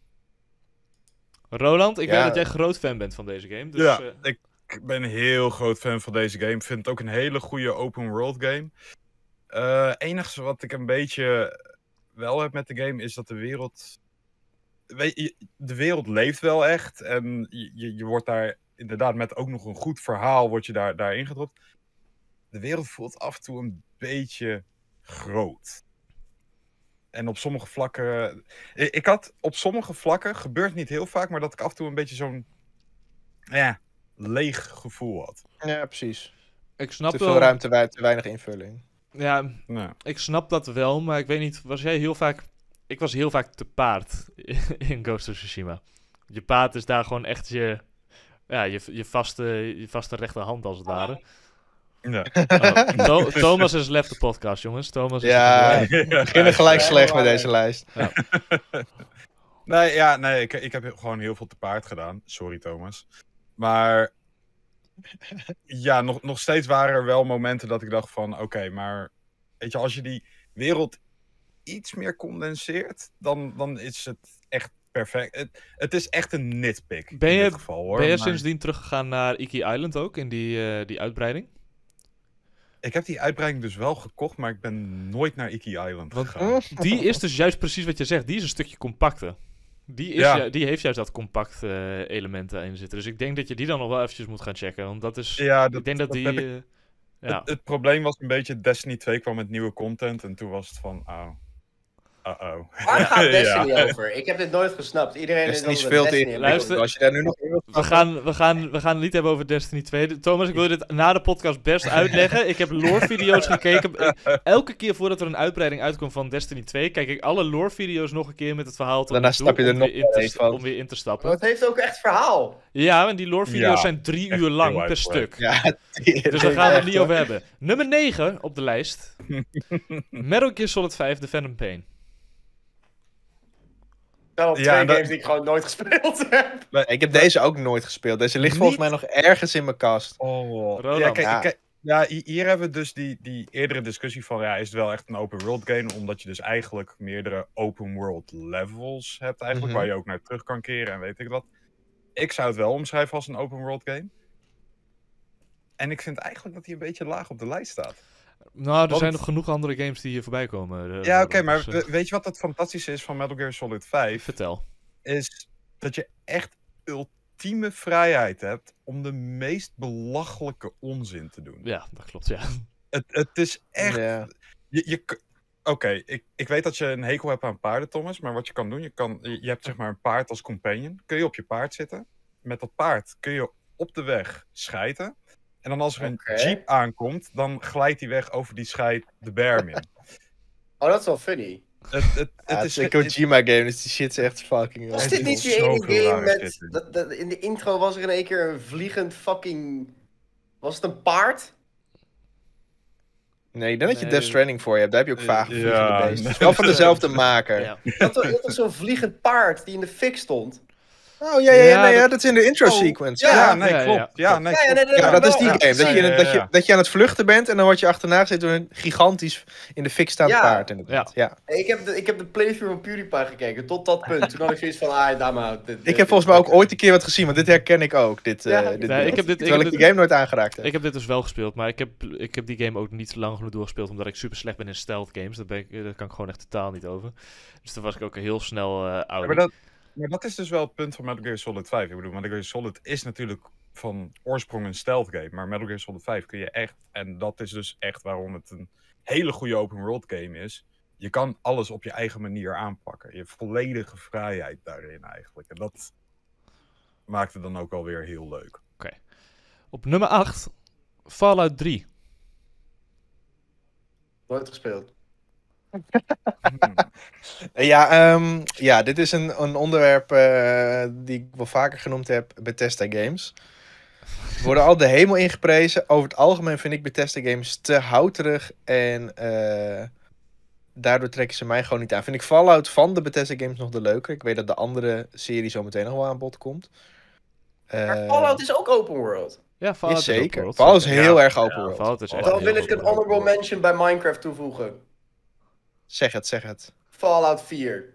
Roland, ik Ja. weet dat jij groot fan bent van deze game. Dus, ja, eh, ik ben een heel groot fan van deze game. Vind het ook een hele goede open world game. Eh enige wat ik een beetje wel heb met de game is dat de wereld... Weet je, de wereld leeft wel echt. En je, je, je wordt daar inderdaad met ook nog een goed verhaal wordt je daar, daarin gedropt. De wereld voelt af en toe een beetje groot. En op sommige vlakken... Ik, ik had op sommige vlakken, gebeurt niet heel vaak, maar dat ik af en toe een beetje zo'n... Ja, leeg gevoel had. Ja, precies. ik snap Te wel. veel ruimte, wei- te weinig invulling. Ja, Nou, ik snap dat wel, maar ik weet niet, was jij heel vaak... Ik was heel vaak te paard in Ghost of Tsushima. Je paard is daar gewoon echt je... Ja, je, je, vaste, je vaste rechterhand als het ware. ja. Oh, Tho- Thomas is left de podcast, jongens. Thomas is Ja, er- we beginnen gelijk Ja, slecht met maar- deze lijst. Nee, ja, nee ik, ik heb gewoon heel veel te paard gedaan. Sorry, Thomas. Maar ja, nog, nog steeds waren er wel momenten dat ik dacht van... Oké, maar weet je, als je die wereld iets meer condenseert... dan, dan is het echt perfect. Het, het is echt een nitpick Ben in je- dit geval, hoor. Ben je Maar sindsdien teruggegaan naar Iki Island ook, in die, eh, die uitbreiding? Ik heb die uitbreiding dus wel gekocht, maar ik ben nooit naar Iki Island Want- gegaan. Die is dus juist precies wat je zegt. Die is een stukje compacter. Die, is Ja. ju- die heeft juist dat compact eh, elementen in zitten. Dus ik denk dat je die dan nog wel eventjes moet gaan checken. Want dat is... Ja, dat, ik denk dat, dat die... heb ik- eh, ja. Het, het probleem was een beetje, Destiny twee kwam met nieuwe content en toen was het van, oh, Uh-oh. Waar gaat Destiny Ja. over? Ik heb dit nooit gesnapt. Iedereen Destiny is is dan veel met te Destiny ingewikkeld. Luister- Als je daar nu nog in wilt We gaan, we, gaan, we gaan het niet hebben over Destiny twee. Thomas, ik wil je dit na de podcast best uitleggen. Ik heb lore-video's gekeken. Ik- elke keer voordat er een uitbreiding uitkomt van Destiny twee, kijk ik alle lore-video's nog een keer met het verhaal tot Daarna nu toe, snap je er om nog weer in te meer sta- van. om weer in te Maar stappen. het heeft ook echt verhaal. Ja, en die lore-video's Ja, zijn drie echt uur lang heel per uitgebreid. stuk. Ja, Dus daar gaan we het niet over hebben. Nummer negen op de lijst. Metal Gear Solid vijf, The Phantom Pain. Wel Ja, twee dat- games die ik gewoon nooit gespeeld heb. Ik heb deze ook nooit gespeeld. Deze ligt volgens mij nog ergens in mijn kast. Oh, Roland. ja, kijk, Ja. kijk, ja, hi- hier hebben we dus die, die eerdere discussie van, ja, is het wel echt een open world game, omdat je dus eigenlijk meerdere open world levels hebt eigenlijk, Mhm. waar je ook naar terug kan keren en weet ik wat. Ik zou het wel omschrijven als een open world game. En ik vind eigenlijk dat hij een beetje laag op de lijst staat. Nou, er Want- zijn nog genoeg andere games die hier voorbij komen. eh, Ja, oké, Roland, maar dus, eh, we- weet je wat het fantastische is van Metal Gear Solid vijf? vertel. Is dat je echt ultieme vrijheid hebt om de meest belachelijke onzin te doen. Ja, dat klopt, ja. Het, het is echt... Ja. Je, je, k- Oké, ik, ik weet dat je een hekel hebt aan paarden, Thomas. Maar wat je kan doen, je, kan, je, je hebt zeg maar een paard als companion. Kun je op je paard zitten. Met dat paard kun je op de weg schijten. En dan als er een Oké. jeep aankomt, dan glijdt die weg over die scheid de berm in. Oh, dat is wel funny. het, het, Ja, het het is is een Kojima game, dus die shit is echt fucking... Was Het dit is niet die zoveel ene game rare met... shit in. Dat, dat, in de intro was er in één keer een vliegend fucking... Was het een paard? Nee, ik denk dat je Nee. Death Stranding voor je hebt. Daar heb je ook vage Ja, vliegende beesten. nee. Het is wel van dezelfde maker. Ja. Dat was dat was zo'n vliegend paard die in de fik stond. Oh, ja, ja, ja, Ja, nee, dat- ja, dat is in de intro Oh, sequence. ja, Ja, Ja, nee, ja, klopt. ja. Ja, nee, Ja, ja, klopt. nee, nee, Ja, nee, dat is die Ja, game. Dat je, ja, ja, dat, je, ja. dat je aan het vluchten bent en dan word je achterna gezet door een gigantisch in de fik staand Ja. paard. Inderdaad. Ja. Ik heb, de, ik heb de playthrough van PewDiePie gekeken, tot dat punt. Toen had ik zoiets van, ah, daar maar. dit- Ik dit- heb volgens mij ook ooit een keer wat gezien, want dit herken ik ook. Dit, Ja. eh, dit Nee, beeld. ik heb dit- ik Terwijl heb ik dit- die game nooit aangeraakt heb. Ik heb dit dus wel gespeeld, maar ik heb, ik heb die game ook niet lang genoeg doorgespeeld, omdat ik super slecht ben in stealth games. Daar, ben ik, daar kan ik gewoon echt totaal niet over. Dus toen was ik ook heel snel eh oud. Maar dat, maar dat is dus wel het punt van Metal Gear Solid vijf. Ik bedoel, Metal Gear Solid is natuurlijk van oorsprong een stealth game. Maar Metal Gear Solid vijf kun je echt... En dat is dus echt waarom het een hele goede open world game is. Je kan alles op je eigen manier aanpakken. Je hebt volledige vrijheid daarin eigenlijk. En dat maakt het dan ook alweer heel leuk. Op nummer acht, Fallout drie. Nooit gespeeld. Ja, ehm, ja, dit is een, een onderwerp eh, die ik wel vaker genoemd heb. Bethesda Games. Worden al de hemel ingeprezen. Over het algemeen vind ik Bethesda Games te houterig. En eh, daardoor trekken ze mij gewoon niet aan. Vind ik Fallout van de Bethesda Games nog de leuker. Ik weet dat de andere serie zo meteen nog wel aan bod komt. Maar Eh, Fallout is ook open world. Ja, is Fallout is open zeker. world, Fallout is zeker. heel Ja, erg open Ja, world. Fallout is echt Dan heel wil ik open een world. honorable mention bij Minecraft toevoegen. Zeg het, zeg het. Fallout vier.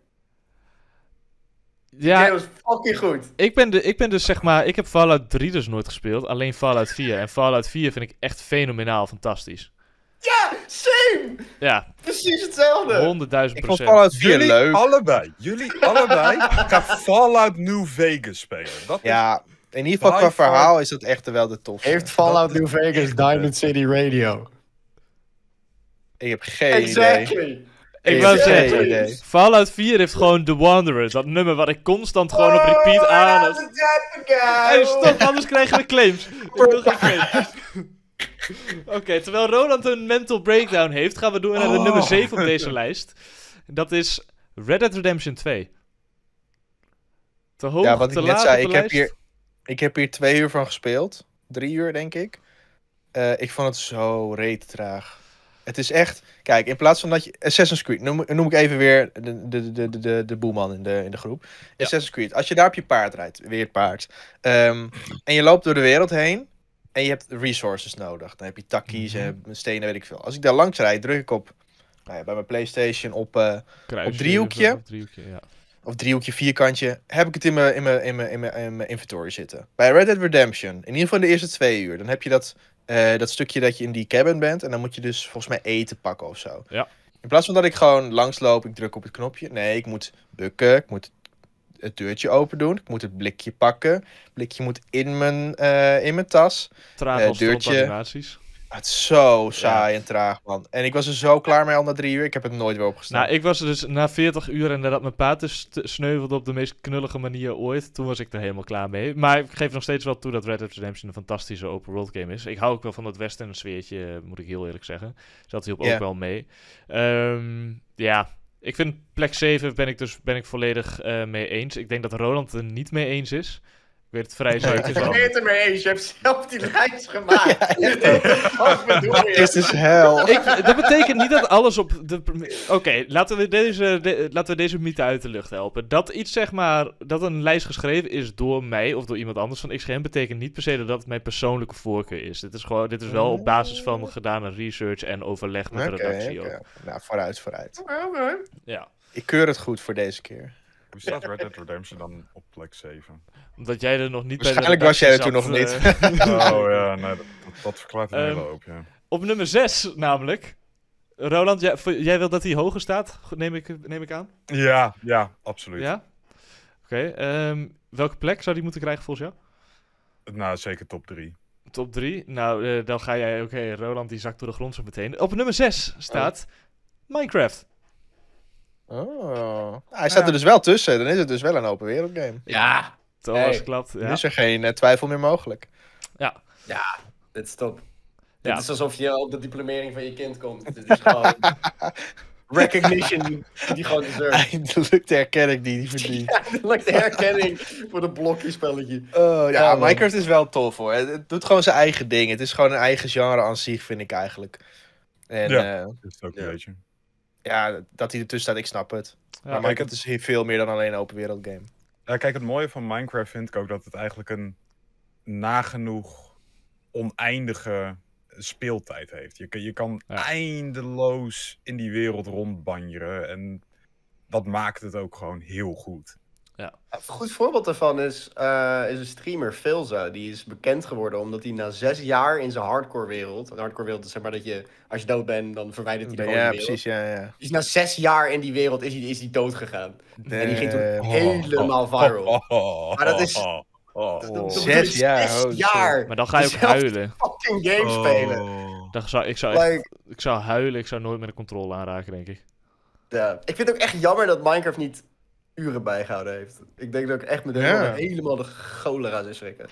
Ja, Ja, dat was fucking goed. ik ben, de, ik ben dus zeg maar, ik heb Fallout drie dus nooit gespeeld, alleen Fallout vier. En Fallout vier vind ik echt fenomenaal fantastisch. Ja, same! Ja, Precies hetzelfde. honderdduizend Ik vond procent. Fallout vier Jullie leuk. allebei, jullie allebei gaan Fallout New Vegas spelen. Dat is- Ja, in ieder geval By qua far- verhaal is dat echt wel de tofste. Heeft Fallout Dat is New Vegas echt Diamond City Radio? Ik heb geen idee. Exactly. Ik Ik wou heb geen zeggen, idee. Fallout vier heeft gewoon The Wanderer, dat nummer wat ik constant gewoon op repeat aan Oh, heb. that's the guy. Hey, stop, anders krijgen we claims. Ik wil geen claims. Oké, terwijl Roland een mental breakdown heeft, gaan we door naar de Oh. nummer zeven op deze lijst. Dat is Red Dead Redemption twee. Te hoog, Ja, wat te ik laag net zei, op ik de heb, lijst? hier, ik heb hier twee uur van gespeeld. Drie uur, denk ik. Eh, ik vond het zo reet traag. Het is echt... Kijk, in plaats van dat je... Assassin's Creed, noem, noem ik even weer de, de, de, de, de, de boeman in de, in de groep. Assassin's Creed, als je daar op je paard rijdt, weer het paard. ehm, en je loopt door de wereld heen en je hebt resources nodig. Dan heb je takkies en stenen, weet ik veel. Als ik daar langs rijd, druk ik op... Nou ja, bij mijn PlayStation op... eh, Kruisje, op driehoekje? Op driehoekje, ja. of driehoekje, vierkantje, heb ik het in mijn, in mijn, in mijn, in mijn, in mijn inventory zitten. Bij Red Dead Redemption, in ieder geval de eerste twee uur, dan heb je dat, eh, dat stukje dat je in die cabin bent en dan moet je dus volgens mij eten pakken of zo. Ja. In plaats van dat ik gewoon langsloop, ik druk op het knopje. Nee, ik moet bukken, ik moet het deurtje open doen, ik moet het blikje pakken. Het blikje moet in mijn, eh, in mijn tas. Traag Eh, als deurtje. animaties. Het is zo saai en traag, man. En ik was er zo klaar mee al na drie uur. Ik heb het nooit weer opgestaan. Nou, ik was er dus na veertig uur en nadat mijn paard dus te- sneuvelde op de meest knullige manier ooit. Toen was ik er helemaal klaar mee. Maar ik geef nog steeds wel toe dat Red Dead Redemption een fantastische open world game is. Ik hou ook wel van dat western sfeertje, eh, moet ik heel eerlijk zeggen. Dus dat hielp Ja. ook wel mee. Ehm, ja, ik vind plek zeven ben ik dus ben ik volledig eh, mee eens. Ik denk dat Roland het er niet mee eens is. Ik weet het vrij zeker. Ik wel. ben het ermee eens. Je hebt zelf die lijst gemaakt. Wat bedoel Wat je? is dus hel? Ik, dat betekent niet dat alles op de... Oké, laten we deze de- laten we deze mythe uit de lucht helpen. Dat iets, zeg maar, dat een lijst geschreven is door mij of door iemand anders van X G M, betekent niet per se dat het mijn persoonlijke voorkeur is. Dit is gewoon, dit is wel op basis van gedane research en overleg met de Oké, redactie oké. ook. Nou, vooruit, vooruit. Oké, oké. Ja, Ik keur het goed voor deze keer. Hoe staat Red Dead Redemption dan op plek zeven? omdat jij er nog niet Waarschijnlijk bij de was jij er toen redactie nog zat, niet. eh, Oh ja, nee, dat, dat, dat verklaart een Ehm, hele hoop, ja. op nummer zes namelijk. Roland, jij, jij wil dat hij hoger staat, neem ik, neem ik aan? Ja, ja, absoluut. Ja? Oké, ehm, welke plek zou die moeten krijgen volgens jou? Nou, zeker top drie. Top drie. Nou, eh, dan ga jij... Oké, Roland die zakt door de grond zo meteen. Op nummer zes staat Minecraft. Oh. Hij staat Ja. er dus wel tussen. Dan is het dus wel een open wereld game. Ja, Thomas Hey. klapt. Dan Ja. is er geen eh, twijfel meer mogelijk. dit is top. Ja. Dit is alsof je op de diplomering van je kind komt. Dit is gewoon recognition die gewoon deserve. Eindelijk de erkenning die hij verdient. Eindelijk de herkenning voor de blokjespelletje. Oh, ja, Oh, man. Minecraft is wel tof hoor. Het, het doet gewoon zijn eigen ding. Het is gewoon een eigen genre aan zich, vind ik eigenlijk. En Ja. ja, Dat is het ook Ja. een beetje. ja dat hij ertussen staat, ik snap het. Ja, maar maar Minecraft is hier veel meer dan alleen een open wereld game. Ja, kijk, het mooie van Minecraft vind ik ook dat het eigenlijk een nagenoeg oneindige speeltijd heeft. Je, kan- je kan Ja. eindeloos in die wereld rondbanjeren en dat maakt het ook gewoon heel goed. Een goed voorbeeld daarvan is, eh, is een streamer, Filza. Die is bekend geworden omdat hij na zes jaar in zijn hardcore wereld... Een hardcore wereld is zeg maar dat je, als je dood bent, dan verwijdert hij de Ja, gewoon de wereld. precies, ja, ja. Dus na zes jaar in die wereld is hij, is hij dood gegaan. En die ging toen Eh, helemaal viral. Maar dat is- Oh, oh, Dat- oh. dat- dat Zes bedoel ik, jaar, Zes holy jaar! Maar dan ga je ook Dezelfde huilen. fucking game spelen. Oh. Dan zou, ik, zou echt- Like, ik zou huilen. Ik zou nooit met een controle aanraken, denk ik. ja. Ik vind het ook echt jammer dat Minecraft niet uren bijgehouden heeft. Ik denk dat ik echt met Ja. helemaal, helemaal de cholera zou schrikken.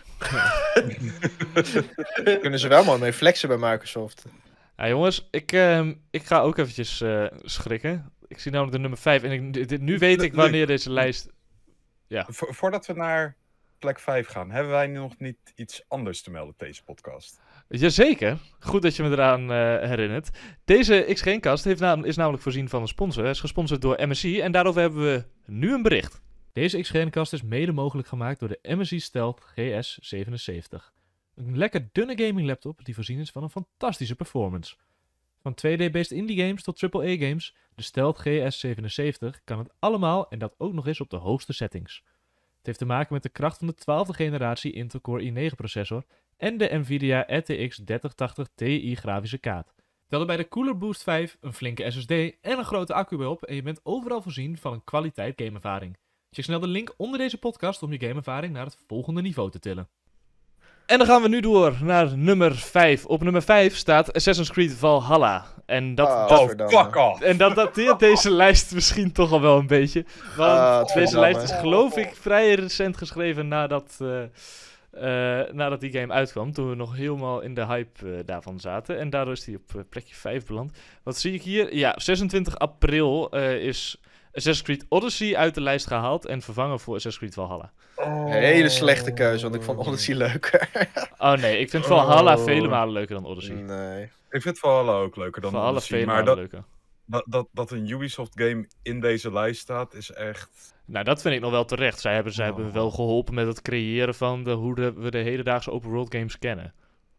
Daar kunnen ze wel mooi mee flexen bij Microsoft. Ja, jongens, ik, ehm, ik ga ook eventjes eh, schrikken. Ik zie namelijk de nummer vijf. En ik, dit, nu weet ik wanneer deze lijst... Vo- voordat we naar plek vijf gaan, hebben wij nog niet iets anders te melden deze podcast? Jazeker. Goed dat je me eraan eh, herinnert. Deze X G N-cast heeft nam- is namelijk voorzien van een sponsor. Hij is gesponsord door M S I en daarover hebben we nu een bericht. Deze X G N-cast is mede mogelijk gemaakt door de M S I Stealth G S zevenenzeventig. Een lekker dunne gaming laptop die voorzien is van een fantastische performance. Van twee D-based indie games tot triple A games, de Stealth G S zevenenzeventig kan het allemaal en dat ook nog eens op de hoogste settings. Het heeft te maken met de kracht van de twaalfde generatie Intel Core i negen processor en de Nvidia R T X dertig tachtig Ti grafische kaart. Tel er bij de Cooler Boost vijf een flinke S S D en een grote accu bij op en je bent overal voorzien van een kwaliteit gameervaring. Check snel de link onder deze podcast om je gameervaring naar het volgende niveau te tillen. En dan gaan we nu door naar nummer vijf. Op nummer vijf staat Assassin's Creed Valhalla. En dat, Ah, dat, Oh, verdamme. fuck off! en dat dateert deze lijst misschien toch al wel een beetje. Want Ah, het deze verdamme. lijst is geloof ik vrij recent geschreven nadat, eh, eh, nadat die game uitkwam. Toen we nog helemaal in de hype eh, daarvan zaten. En daardoor is die op eh, plekje vijf beland. Wat zie ik hier? Ja, zesentwintig april eh, is Assassin's Creed Odyssey uit de lijst gehaald. En vervangen voor Assassin's Creed Valhalla. Een hele slechte keuze, want ik vond Odyssey leuker. Oh nee, ik vind Valhalla Oh. vele malen leuker dan Odyssey. Nee. Ik vind Valhalla ook leuker dan Valhalla Odyssey, vele maar malen dat, leuker. dat, dat, dat een Ubisoft game in deze lijst staat is echt... Nou, dat vind ik nog wel terecht. Zij hebben, zij Oh. hebben wel geholpen met het creëren van de, hoe de, we de hedendaagse open world games kennen.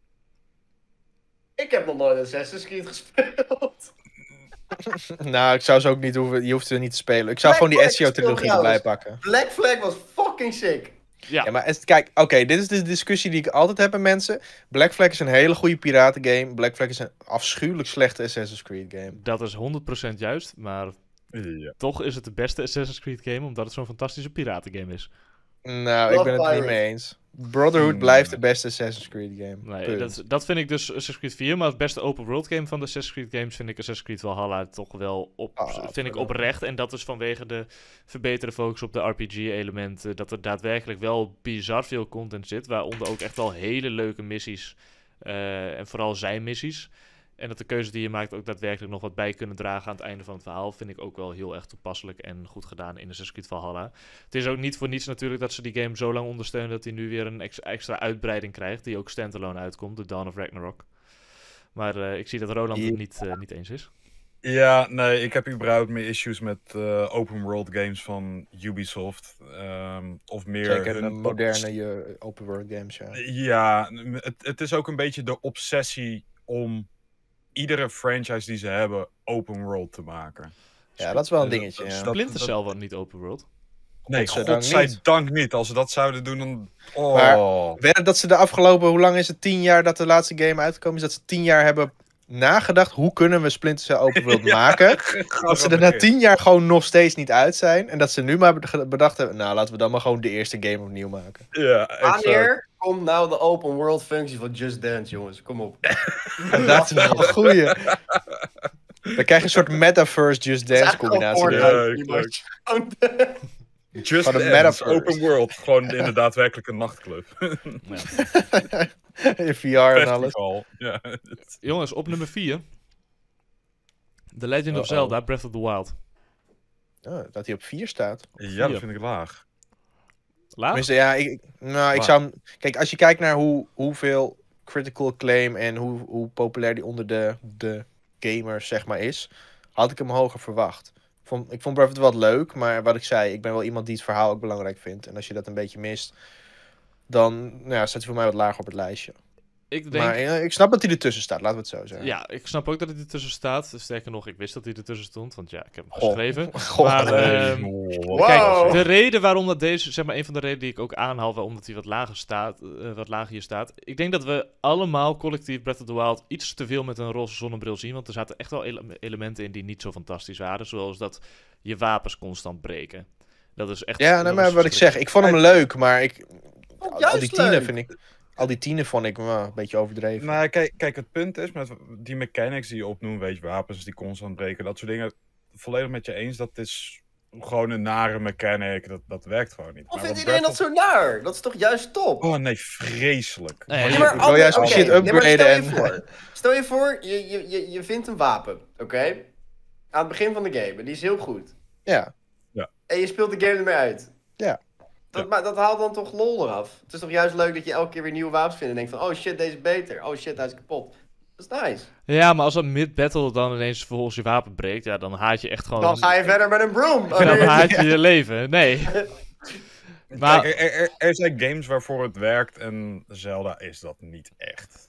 Ik heb nog nooit Assassin's Creed gespeeld. Nou, ik zou ze ook niet hoeven, je hoeft ze niet te spelen. Ik zou Black gewoon die Flag Ezio-trilogie speelt erbij trouwens. pakken. Black Flag was fucking sick. Ja, Ja, maar es- kijk, oké, dit is de discussie die ik altijd heb met mensen. Black Flag is een hele goede piratengame. Black Flag is een afschuwelijk slechte Assassin's Creed game. dat is honderd procent juist. Maar Ja. toch is het de beste Assassin's Creed game, omdat het zo'n fantastische piratengame is. Nou, ik Love ben het er niet Pirates. mee eens. Brotherhood Hmm. blijft de beste Assassin's Creed game. Nee, Punt. dat, dat vind ik dus Assassin's Creed vier. Maar het beste open world game van de Assassin's Creed games vind ik Assassin's Creed Valhalla toch wel op, Ah, vind ik verdomme. oprecht. En dat is vanwege de verbeterde focus op de R P G-elementen. Dat er daadwerkelijk wel bizar veel content zit. Waaronder ook echt wel hele leuke missies. Uh, en vooral zijn missies. En dat de keuzes die je maakt ook daadwerkelijk nog wat bij kunnen dragen aan het einde van het verhaal. Vind ik ook wel heel erg toepasselijk en goed gedaan in Assassin's Creed Valhalla. Het is ook niet voor niets natuurlijk dat ze die game zo lang ondersteunen dat hij nu weer een ex- extra uitbreiding krijgt. Die ook standalone uitkomt, de Dawn of Ragnarok. Maar uh, ik zie dat Roland het niet, uh, niet eens is. Ja, nee, ik heb überhaupt meer issues met uh, open world games van Ubisoft. Um, of meer... Zeker hun de moderne je, open world games, ja. Ja, het, het is ook een beetje de obsessie om iedere franchise die ze hebben open world te maken. Ja, dat is wel een dingetje, ja. Splinter Cell wordt niet open world. Nee, Godzijdank godzijdank niet. niet. Als ze dat zouden doen, dan... Oh. Maar weet je dat ze de afgelopen, hoe lang is het, tien jaar dat de laatste game uitgekomen is, dat ze tien jaar hebben nagedacht, hoe kunnen we Splinter Cell open world maken? Dat ze er na tien jaar gewoon nog steeds niet uit zijn. En dat ze nu maar bedacht hebben, nou, laten we dan maar gewoon de eerste game opnieuw maken. Ja, exact. Wanneer komt nou de open world functie van Just Dance, jongens? Kom op. En dat is wel een goeie. Dan krijg je een soort metaverse Just Dance combinatie. Ja, exact. Just Van de Dance, metaverse. open world. Gewoon in de daadwerkelijke nachtclub. Ja. In V R en alles. Festival. Ja. Jongens, op nummer vier. The Legend Uh-oh. of Zelda, Breath of the Wild. Oh, dat hij op vier staat. Ja, dat vind ik laag. Laag? Tenminste, ja, ik, ik- nou, ik Waar? zou hem... Kijk, als je kijkt naar hoe, hoeveel critical acclaim en hoe, hoe populair die onder de, de gamers, zeg maar, is, had ik hem hoger verwacht. Ik vond, ik vond Breath of the Wild leuk, maar wat ik zei, ik ben wel iemand die het verhaal ook belangrijk vindt. En als je dat een beetje mist, dan nou ja, staat hij voor mij wat lager op het lijstje. Ik denk... Maar eh, ik snap dat hij ertussen staat, laten we het zo zeggen. Ja, ik snap ook dat hij ertussen staat. Sterker nog, ik wist dat hij ertussen stond, want ja, ik heb hem Goh. geschreven. Goh. Maar Nee, ehm, wow. kijk, de reden waarom dat deze, zeg maar, een van de redenen die ik ook aanhaal, waarom dat hij wat lager staat, eh, wat lager hier staat. Ik denk dat we allemaal collectief Breath of the Wild iets te veel met een roze zonnebril zien, want er zaten echt wel ele- elementen in die niet zo fantastisch waren, zoals dat je wapens constant breken. Dat is echt... Ja, nee, dat maar is wat ik zeg, ik vond hem leuk, maar ik, Oh, al juist die tienen leuk. vind ik, al die tienen vond ik wel een beetje overdreven. Nou, kijk, kijk, het punt is met die mechanics die je opnoemt, weet je, wapens die constant breken, dat soort dingen, volledig met je eens, dat is gewoon een nare mechanic, dat, dat werkt gewoon niet. Of Maar vindt wat iedereen dat Breath zo naar? Dat is toch juist top? of- Oh nee, vreselijk. Nee, Ja, maar Ik wil Ander- juist oké, shit nee, maar upgraden stel je en- voor, stel je voor, je, je, je, je vindt een wapen, oké? Aan het begin van de game, en die is heel goed. Ja, En je speelt de game ermee uit. Ja. Dat, Ja. maar dat haalt dan toch lol eraf? Het is toch juist leuk dat je elke keer weer nieuwe wapens vindt en denkt van, oh shit, deze is beter. Oh shit, hij is kapot. Dat is nice. Ja, maar als dat mid-battle dan ineens vervolgens je wapen breekt, ja, dan haat je echt gewoon... Dan ga je verder met een broom. dan haat je je leven. Nee. Maar- Kijk, er, er, er zijn games waarvoor het werkt en Zelda is dat niet echt.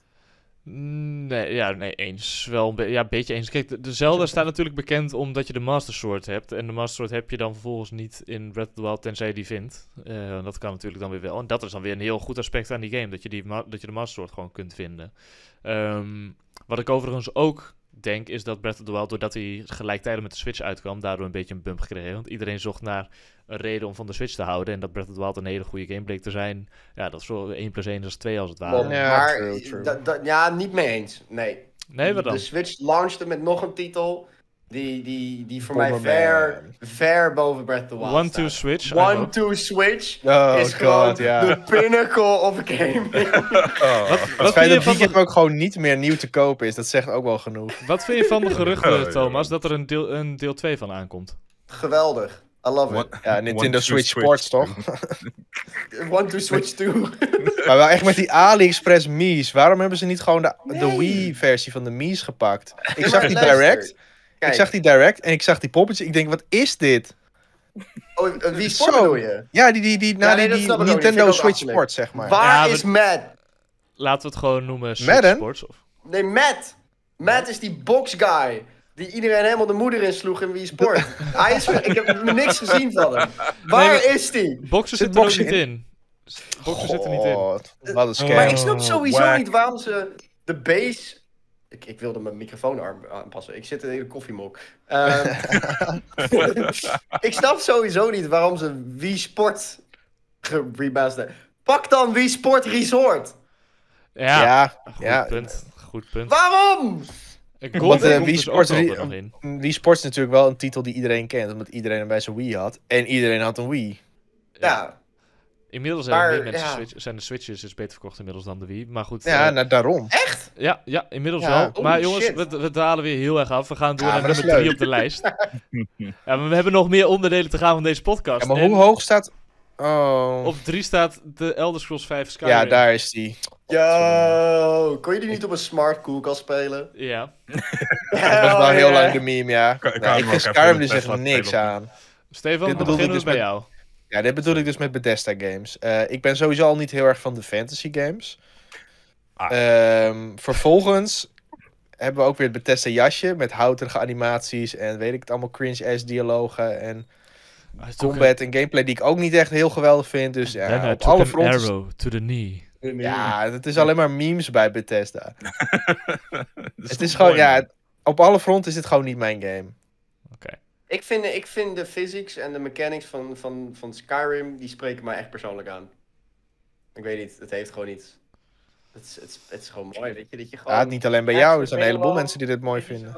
Nee, ja, nee, eens. Wel een be- ja, een beetje eens. Kijk, de, de Zelda staat natuurlijk bekend omdat je de Master Sword hebt. En de Master Sword heb je dan vervolgens niet in Breath of the Wild, tenzij je die vindt. Eh, dat kan natuurlijk dan weer wel. En dat is dan weer een heel goed aspect aan die game. Dat je, die ma- dat je de Master Sword gewoon kunt vinden. Ehm, wat ik overigens ook denk, is dat Breath of the Wild, doordat hij gelijktijdig met de Switch uitkwam, daardoor een beetje een bump gekregen. Want iedereen zocht naar een reden om van de Switch te houden. En dat Breath of the Wild een hele goede game bleek te zijn. Ja, dat is zo één plus één is twee als het ware. Mom, Ja, maar, true, true. da- da- ja, niet mee eens. Nee. Nee, wat dan? De Switch launchte met nog een titel die, die, die voor mij Bomberman. ver, ver boven Breath of the Wild One staat. to Switch. I One know. to Switch Oh is gewoon god, ja. de pinnacle of a game. Oh. Wat Het vind, feit je dat van die de, game ook gewoon niet meer nieuw te kopen is, dat zegt ook wel genoeg. wat vind je van de Oh, geruchten, ja. Thomas, dat er een deel, een deel twee van aankomt? Geweldig. I love it. Ja, Nintendo One to Switch Switch. Sports, toch? One to Switch two. Maar wel echt met die AliExpress Mii's. Waarom hebben ze niet gewoon de, de Nee. Wii-versie van de Mii's gepakt? Ik Maar zag die luister, direct. Kijk, Ik zag die direct en ik zag die poppetjes. Ik denk, wat is dit? oh, eh, wie sport Zo. bedoel je? Ja, die, die, die, nou, nee, die, dat die snap ik ook niet. Nintendo Vind ik ook Switch achterlijk. Sport, zeg maar. Waar Ja, is we- Matt? Laten we het gewoon noemen Switch Madden? Sports. Of... Nee, Matt. Matt is die box guy. Die iedereen helemaal de moeder insloeg in Wii Sport. Hij is, ik heb niks gezien van hem. Waar Nee, is die? Boksen Zit zit er ook boksen niet in. Boksen zit er niet in. God, wat een scam. Maar ik snap sowieso wack. niet waarom ze de base... Ik, ik wilde mijn microfoonarm aanpassen. Ik zit in een koffiemok. Ehm, ik snap sowieso niet waarom ze Wii Sport geremasterd. Pak dan Wii Sport Resort! Ja, Ja, goed ja. punt. Goed punt. Waarom? En Want Golden uh, komt Wii dus Sports, ook Re- altijd nog in. Wii Sports is natuurlijk wel een titel die iedereen kent, omdat iedereen hem bij zijn Wii had. En iedereen had een Wii. Ja. Inmiddels hebben Maar, meer mensen ja. switch, zijn de Switches is beter verkocht inmiddels dan de Wii. Maar goed. Ja, eh, nou, daarom. Echt? ja, ja, inmiddels Ja, wel. holy Maar jongens, shit. we, we dalen weer heel erg af. We gaan door Ja, naar maar dat is nummer drie leuk. op de lijst. Ja, maar we hebben nog meer onderdelen te gaan van deze podcast. Ja, maar En hoe hoog staat... Oh. op drie staat de Elder Scrolls vijf Skyrim. Ja, daar is die. Yo, kon je die niet op een smart koelkast spelen? Ja. Dat was wel heel lang de meme, ja. Kan- kan Nou, hem ik ook vind even Skyrim in dus de echt Tesla niks spelen. aan. Stefan, Dit dan bedoelde beginnen ik we dus bij met- jou. Ja, dit bedoel ik dus met Bethesda games. Eh, ik ben sowieso al niet heel erg van de fantasy games. Ah. Ehm, vervolgens hebben we ook weer het Bethesda jasje met houterige animaties en weet ik het allemaal cringe-ass dialogen en Maar het is ook combat en gameplay die ik ook niet echt heel geweldig vind. Dus een- Then ja, I op took alle an fronten... is- arrow to the knee. Ja, het is alleen maar memes bij Bethesda. Dat Het toch is gewoon, mooi, ja, man. het- op alle fronten is dit gewoon niet mijn game. Ik vind, ik vind de physics en de mechanics van, van, van Skyrim, die spreken mij echt persoonlijk aan. Ik weet niet, het heeft gewoon iets. Het is, het is, het is gewoon mooi, weet je, dat je gewoon... Ja, niet alleen bij Ja, jou, ik er zijn een weet heleboel wel. mensen die dit mooi vinden.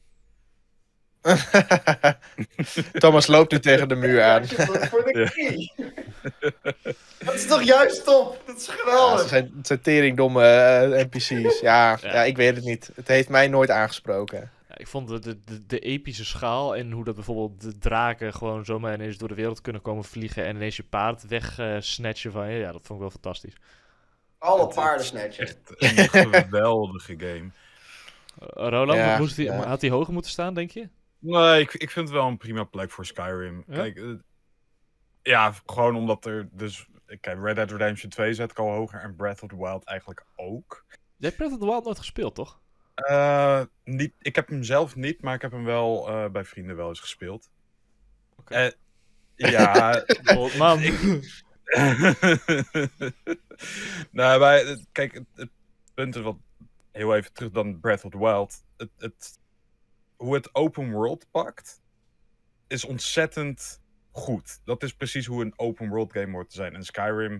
Thomas loopt nu tegen de muur aan. Voor de key. Dat is toch juist top? Dat is Ja, geweldig. ze zijn, het zijn teringdomme eh, N P C's. Ja, Ja. ja, ik weet het niet. Het heeft mij nooit aangesproken. Ja, ik vond de, de, de, de epische schaal en hoe dat bijvoorbeeld de draken gewoon zomaar ineens door de wereld kunnen komen vliegen en ineens je paard wegsnatchen van je. Ja, dat vond ik wel fantastisch. Alle paarden snatchen. Echt een geweldige game. Uh, Roland, Ja, moest die, ja. had hij hoger moeten staan, denk je? Nee, ik, ik vind het wel een prima plek voor Skyrim. Ja? Kijk, eh, ja, gewoon omdat er dus... Kijk, Red Dead Redemption twee zet ik al hoger en Breath of the Wild eigenlijk ook. Jij hebt Breath of the Wild nooit gespeeld, toch? Eh, niet, ik heb hem zelf niet, maar ik heb hem wel eh, bij vrienden wel eens gespeeld. Oké. Eh, ja, Oh, man. nou, maar, eh, kijk, het, het punt is wat heel even terug dan Breath of the Wild. Het, het, hoe het open world pakt, is ontzettend goed. Dat is precies hoe een open world game hoort te zijn. En Skyrim,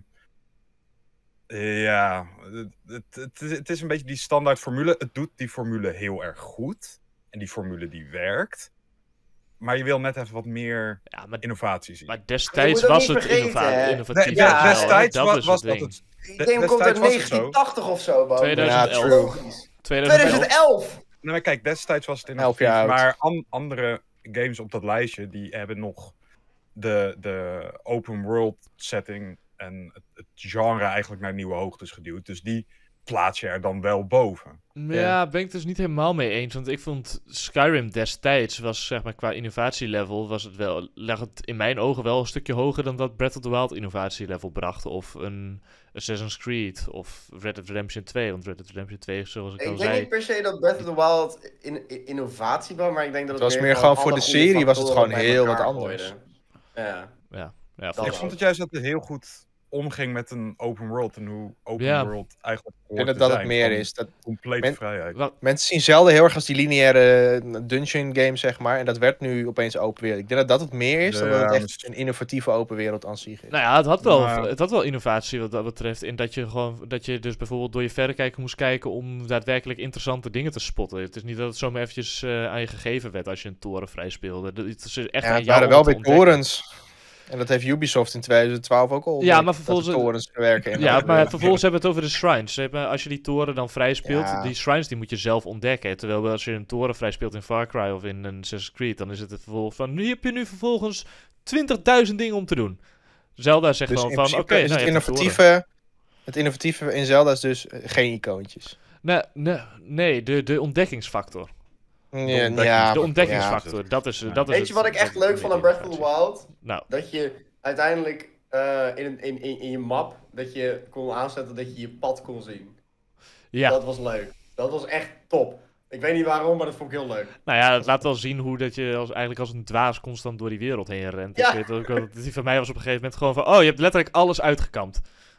eh, ja, het, het, het, is- het is een beetje die standaard formule. Het doet die formule heel erg goed. En die formule die werkt. Maar je wil net even wat meer Ja, maar, innovatie zien. maar destijds ook was niet het vergeten, innova- hè? innovatief. De- de- Ja, wel, destijds dat wa- is was het dat ding. het. Die De- game komt uit destijds was het zo. negentien tachtig of zo, man. tweeduizend elf. Ja, true. Logisch. tweeduizend elf. tweeduizend elf! Nee, maar kijk, destijds was het Elf innovatief. jaar oud. Maar an- andere games op dat lijstje, die hebben nog de, de open world setting en het, het genre eigenlijk naar nieuwe hoogtes geduwd. Dus die plaats je er dan wel boven. Ja, Ja. ben ik het dus niet helemaal mee eens. Want ik vond Skyrim destijds, was zeg maar qua innovatielevel, was het wel, lag het in mijn ogen wel een stukje hoger dan dat Breath of the Wild innovatielevel bracht. Of een Assassin's Creed, of Red Dead Redemption twee. Want Red Dead Redemption twee, zoals ik, Ik al denk zei... niet per se dat Breath of the Wild in, in- innovatie was, maar ik denk dat Het het, was weer meer gewoon voor alle de goede serie was het factoren gewoon bij heel elkaar wat anders. gooide. Ja. Ja, ja, Dat vond Ik ik vond het juist dat het heel goed omging met een open world en hoe open Ja. world eigenlijk Ik hoort denk te dat dat zijn. het meer Van is. Dat, Complete Men- vrijheid. wel- mensen zien zelden heel erg als die lineaire dungeon game, zeg maar. En dat werd nu opeens open wereld. Ik denk dat dat het meer is dan dat het Ja, echt een innovatieve open wereld aan zich is. Nou ja, het had, wel, Maar- het had wel innovatie wat dat betreft. In dat je gewoon dat je dus bijvoorbeeld door je verrekijker moest kijken om daadwerkelijk interessante dingen te spotten. Het is niet dat het zomaar eventjes eh, aan je gegeven werd als je een toren vrij speelde. Dat- Het is echt Ja, aan het jou waren om wel het te weer ontdekken. torens. En dat heeft Ubisoft in tweeduizend twaalf ook al ontdekt, maar dat vervolgens- de torens werken. in de Ja, open maar wereld. vervolgens hebben we het over de shrines. Ze hebben- Als je die toren dan vrij speelt, Ja. die shrines die moet je zelf ontdekken. Terwijl als je een toren vrij speelt in Far Cry of in een Assassin's Creed, dan is het het vervolgens van, nu heb je nu vervolgens twintigduizend dingen om te doen. Zelda zegt Dus gewoon in van, principe oké, is nou, het je hebt een toren. innovatieve... Het innovatieve in Zelda is dus eh, geen icoontjes. Nee, nee, nee de, de ontdekkingsfactor. Ja, ontdekkings- ja, De ja. ontdekkingsfactor, dat is, dat is Weet het- je wat ik echt dat- leuk vond aan Breath of the Wild? Nou, Dat je uiteindelijk eh, in, een- in, in, in je map, dat je kon aanzetten dat je je pad kon zien. ja. Dat was leuk. Dat was echt top. Ik weet niet waarom, maar dat vond ik heel leuk. Nou ja, het laat wel zien hoe dat je als, eigenlijk als een dwaas constant door die wereld heen rent. Ja. Ik weet ook wel dat die van mij was op een gegeven moment gewoon van, oh, je hebt letterlijk alles uitgekampt.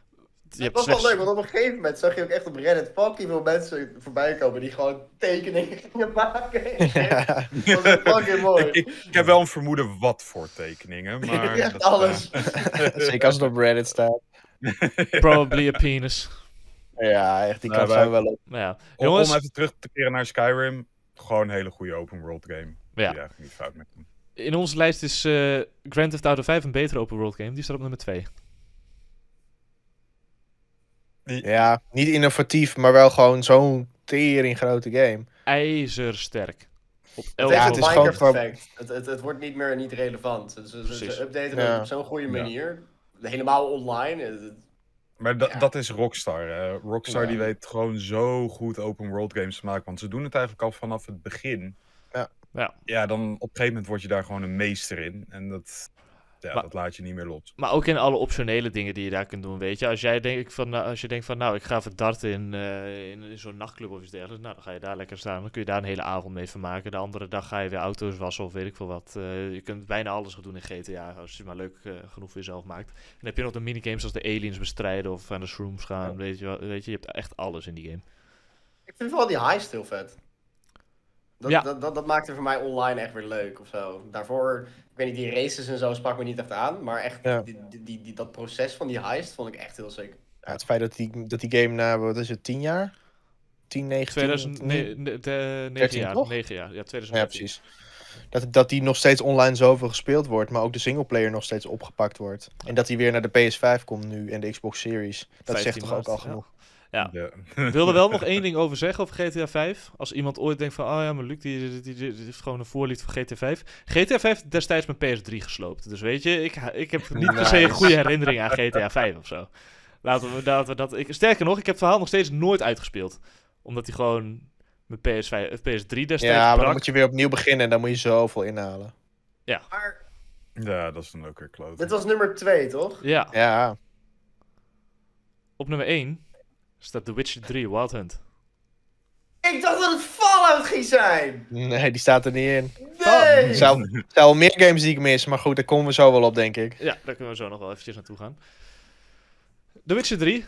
Je Het hebt was slechts... wel leuk, want op een gegeven moment zag je ook echt op Reddit fucking veel mensen voorbij komen die gewoon tekeningen gingen maken. Dat was fucking mooi. Ik, ik, ik heb wel een vermoeden wat voor tekeningen, maar... Echt dat, alles. Zeker als het op Reddit staat. Probably a penis. Ja, echt, die Nou, kan wij- zo wel op. Nou ja, om, jongens. om even terug te keren naar Skyrim, gewoon een hele goede open world game. Ja. Die eigenlijk niet fout mee kan. In onze lijst is eh, Grand Theft Auto vijf een betere open world game. Die staat op nummer twee. Ja, niet innovatief, maar wel gewoon zo'n tering grote game. IJzersterk. Op Het elk heeft Ja, het het is Minecraft gewoon- effect. Het, het, het wordt niet meer niet relevant. Ze, ze, ze, Precies. ze updaten Ja. het op zo'n goede Ja. manier. Helemaal online. Het- het- Maar da- Ja. dat is Rockstar. Hè. Rockstar Ja. die weet gewoon zo goed open world games te maken. Want ze doen het eigenlijk al vanaf het begin. Ja. Ja. Ja, dan op een gegeven moment word je daar gewoon een meester in. En dat, ja, Maar- dat laat je niet meer los. Maar ook in alle optionele dingen die je daar kunt doen, weet je. Als jij denkt van, nou, als je denkt van, nou, ik ga even darten in, eh, in, in zo'n nachtclub of iets dergelijks. Nou, dan ga je daar lekker staan. Dan kun je daar een hele avond mee vermaken. De andere dag ga je weer auto's wassen of weet ik veel wat. Eh, je kunt bijna alles gaan doen in G T A, als je het maar leuk eh, genoeg voor jezelf maakt. En dan heb je nog de minigames zoals de aliens bestrijden of aan de shrooms gaan, Ja. weet je wel. Weet je, je hebt echt alles in die game. Ik vind vooral die heist heel vet. Dat, Ja. dat, dat, dat maakte voor mij online echt weer leuk of zo. Daarvoor, ik weet niet, die races en zo sprak me niet echt aan. Maar echt, Ja. die, die, die, die- dat proces van die heist vond ik echt heel sick. Ja, het feit dat die, dat die game na, wat is het, tien jaar? tien, negentien? tweeduizend negen negen dertien, jaar. toch? negen jaar, ja, tweeduizend Ja, dertien. precies. Dat, dat die nog steeds online zoveel gespeeld wordt, maar ook de singleplayer nog steeds opgepakt wordt. En dat die weer naar de P S vijf komt nu en de Xbox Series. Dat zegt vijftien toch ook al maart, genoeg. Ja. Ja. Ik wil er wel nog één ding over zeggen over G T A vijf. Als iemand ooit denkt van, oh ja, maar Luc die, die, die, die heeft gewoon een voorliefde voor G T A vijf. G T A vijf heeft destijds mijn P S drie gesloopt. Dus weet je, ik, ik heb niet per se een Nice. goede herinnering aan G T A vijf of zo. Laten we, laten we dat... Ik, sterker nog, ik heb het verhaal nog steeds nooit uitgespeeld. Omdat hij gewoon mijn P S vijf, P S drie destijds Ja, maar dan brak. moet je weer opnieuw beginnen en dan moet je zoveel inhalen. Maar ja, dat is dan ook weer kloot. dit was nummer twee, toch? Ja, Ja, op nummer één staat The Witcher drie Wild Hunt. Ik dacht dat het Fallout ging zijn! nee, die staat er niet in. Nee! Er zou, er zijn wel meer games die ik mis, maar goed, daar komen we zo wel op, denk ik. Ja, daar kunnen we zo nog wel eventjes naartoe gaan. The Witcher drie.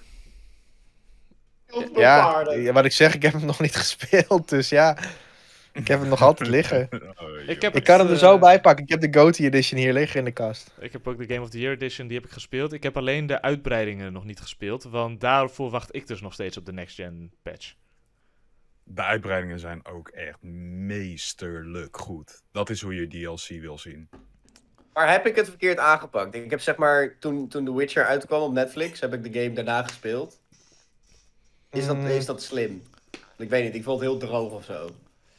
Ja, ja, wat ik zeg, ik heb hem nog niet gespeeld, dus ja. Ik heb hem nog altijd liggen. Oh, Ik heb Ik kan hem er eh, zo bij pakken. Ik heb de GOTY Edition hier liggen in de kast. Ik heb ook de Game of the Year Edition, die heb ik gespeeld. Ik heb alleen de uitbreidingen nog niet gespeeld, want daarvoor wacht ik dus nog steeds op de Next Gen patch. De uitbreidingen zijn ook echt meesterlijk goed. Dat is hoe je D L C wil zien. Maar heb ik het verkeerd aangepakt? Ik heb zeg maar, toen, toen The Witcher uitkwam op Netflix, heb ik de game daarna gespeeld. Is dat, Mm. is dat slim? Ik weet niet, ik vond het heel droog of zo.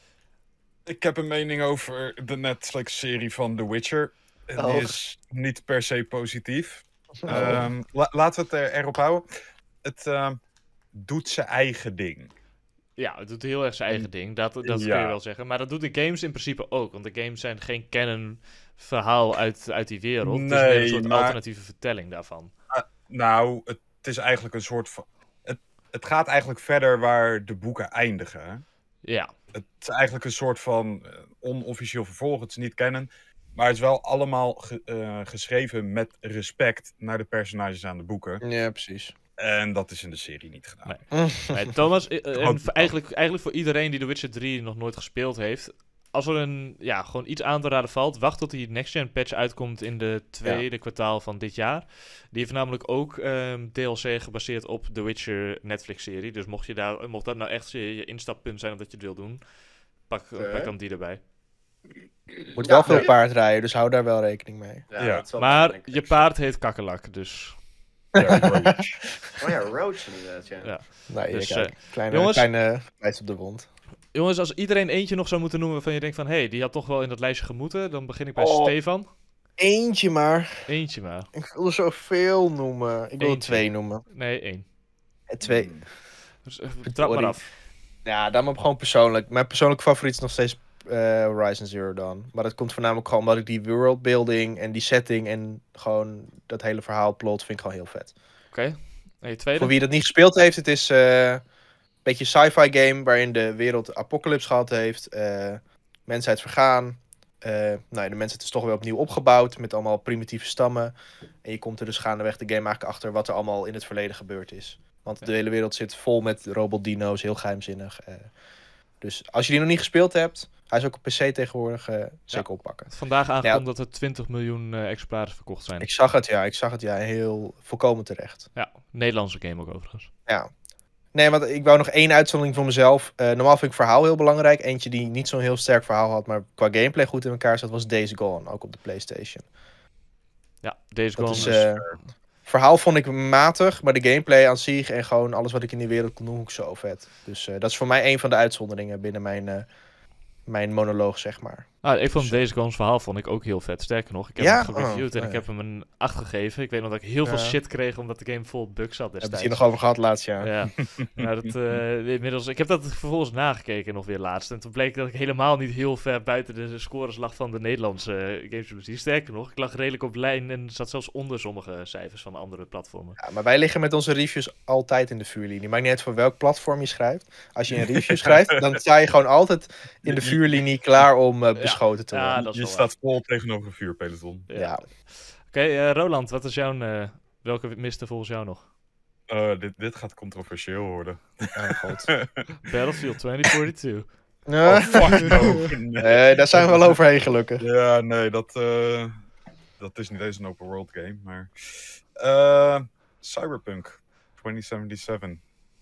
Ik heb een mening over de Netflix-serie van The Witcher. En Die Oh. is niet per se positief. Ehm, la- laten we het er, erop houden. Het ehm, doet zijn eigen ding. Ja, het doet heel erg zijn eigen ding, dat, dat kun je Ja. wel zeggen. Maar dat doet de games in principe ook, want de games zijn geen canon verhaal uit, uit die wereld. het is meer Nee, een soort maar- alternatieve vertelling daarvan. Nou, het is eigenlijk een soort van... Het, het gaat eigenlijk verder waar de boeken eindigen. hè. Ja, Het is eigenlijk een soort van eh, onofficieel vervolg. Het is niet canon. Maar het is wel allemaal ge- eh, geschreven met respect naar de personages aan de boeken. Ja, precies. En dat is in de serie niet gedaan. Nee. Nee, Thomas, eh, eh, en Gewoon- voor- eigenlijk, eigenlijk voor iedereen die The Witcher drie nog nooit gespeeld heeft, als er een, ja, gewoon iets aan te raden valt, wacht tot die Next Gen patch uitkomt in de tweede kwartaal van dit jaar. Die heeft namelijk ook ehm, D L C gebaseerd op The Witcher Netflix-serie. Dus mocht, je daar, mocht dat nou echt je, je instappunt zijn dat je het wil doen, pak, Oké. pak dan die erbij. Moet Ja, wel veel nee. paard rijden, dus hou daar wel rekening mee. Ja. dat is wel Maar belangrijk. je paard heet Kakkelak, dus... Ja, Roach. Oh ja, Roach inderdaad, ja. Ja. Nee, Dus, kijk, kleine, jongens- kleine wijs op de wond. Jongens, als iedereen eentje nog zou moeten noemen waarvan je denkt van, hé, hey, die had toch wel in dat lijstje gemoeten, dan begin ik bij Oh. Stefan. Eentje maar. Eentje maar. Ik wil er zoveel noemen. Ik wil er Eentje. twee noemen. Nee, één. Eh, Twee. Dus, eh, trap maar af. Ja, dan maar gewoon persoonlijk. Mijn persoonlijke favoriet is nog steeds eh, Horizon Zero Dawn. Maar dat komt voornamelijk gewoon omdat ik die worldbuilding en die setting en gewoon dat hele verhaalplot vind ik gewoon heel vet. Oké. En je tweede? Voor wie dat niet gespeeld heeft, het is eh, een beetje een sci-fi game waarin de wereld apocalypse gehad heeft. eh, mensheid vergaan. Uh, nou ja, de mensen het is toch weer opnieuw opgebouwd met allemaal primitieve stammen. En je komt er dus gaandeweg de game eigenlijk achter wat er allemaal in het verleden gebeurd is. Want ja. de hele wereld zit vol met robot-dino's, heel geheimzinnig. Uh, dus als je die nog niet gespeeld hebt, hij is ook op P C tegenwoordig, uh, zeker ja. oppakken. Vandaag aangekondigd ja. dat er twintig miljoen uh, exemplaren verkocht zijn. Ik zag het, ja. Ik zag het, ja. Heel volkomen terecht. Ja, Nederlandse game ook overigens. Ja. Nee, want ik wou nog één uitzondering voor mezelf. Uh, normaal vind ik verhaal heel belangrijk. Eentje die niet zo'n heel sterk verhaal had, maar qua gameplay goed in elkaar zat, was Days Gone, ook op de PlayStation. Ja, Days Gone is... is... Uh, verhaal vond ik matig, maar de gameplay aan zich en gewoon alles wat ik in die wereld kon doen, vond ik zo vet. Dus uh, dat is voor mij één van de uitzonderingen binnen mijn, uh, mijn monoloog, zeg maar. Ah, ik vond dus, Days Gone's verhaal vond ik ook heel vet. Sterker nog, ik heb ja? hem gereviewd oh, en ik ja. heb hem een acht gegeven. Ik weet nog dat ik heel veel ja. shit kreeg omdat de game vol bugs had destijds. Heb je het hier nog over gehad laatst, ja. Ja, nou, dat, uh, inmiddels, ik heb dat vervolgens nagekeken nog weer laatst. En toen bleek dat ik helemaal niet heel ver buiten de scores lag van de Nederlandse uh, games. Sterker nog, ik lag redelijk op lijn en zat zelfs onder sommige cijfers van andere platformen. Ja, maar wij liggen met onze reviews altijd in de vuurlinie. Maakt niet uit voor welk platform je schrijft. Als je een review schrijft, dan sta je gewoon altijd in de vuurlinie klaar om uh, beschoten ja. te worden. Ja, dat je staat vol tegenover een vuurpeloton. Ja. ja. Oké, okay, uh, Roland, wat is jouw... Uh, welke miste volgens jou nog? Uh, dit, dit gaat controversieel worden. Oh god. Battlefield twintig forty-two. Oh, fuck no. Nee. nee, daar zijn we wel overheen gelukkig. Ja, nee, dat, uh, dat is niet eens een open world game, maar... Uh, Cyberpunk twintig seventy-seven.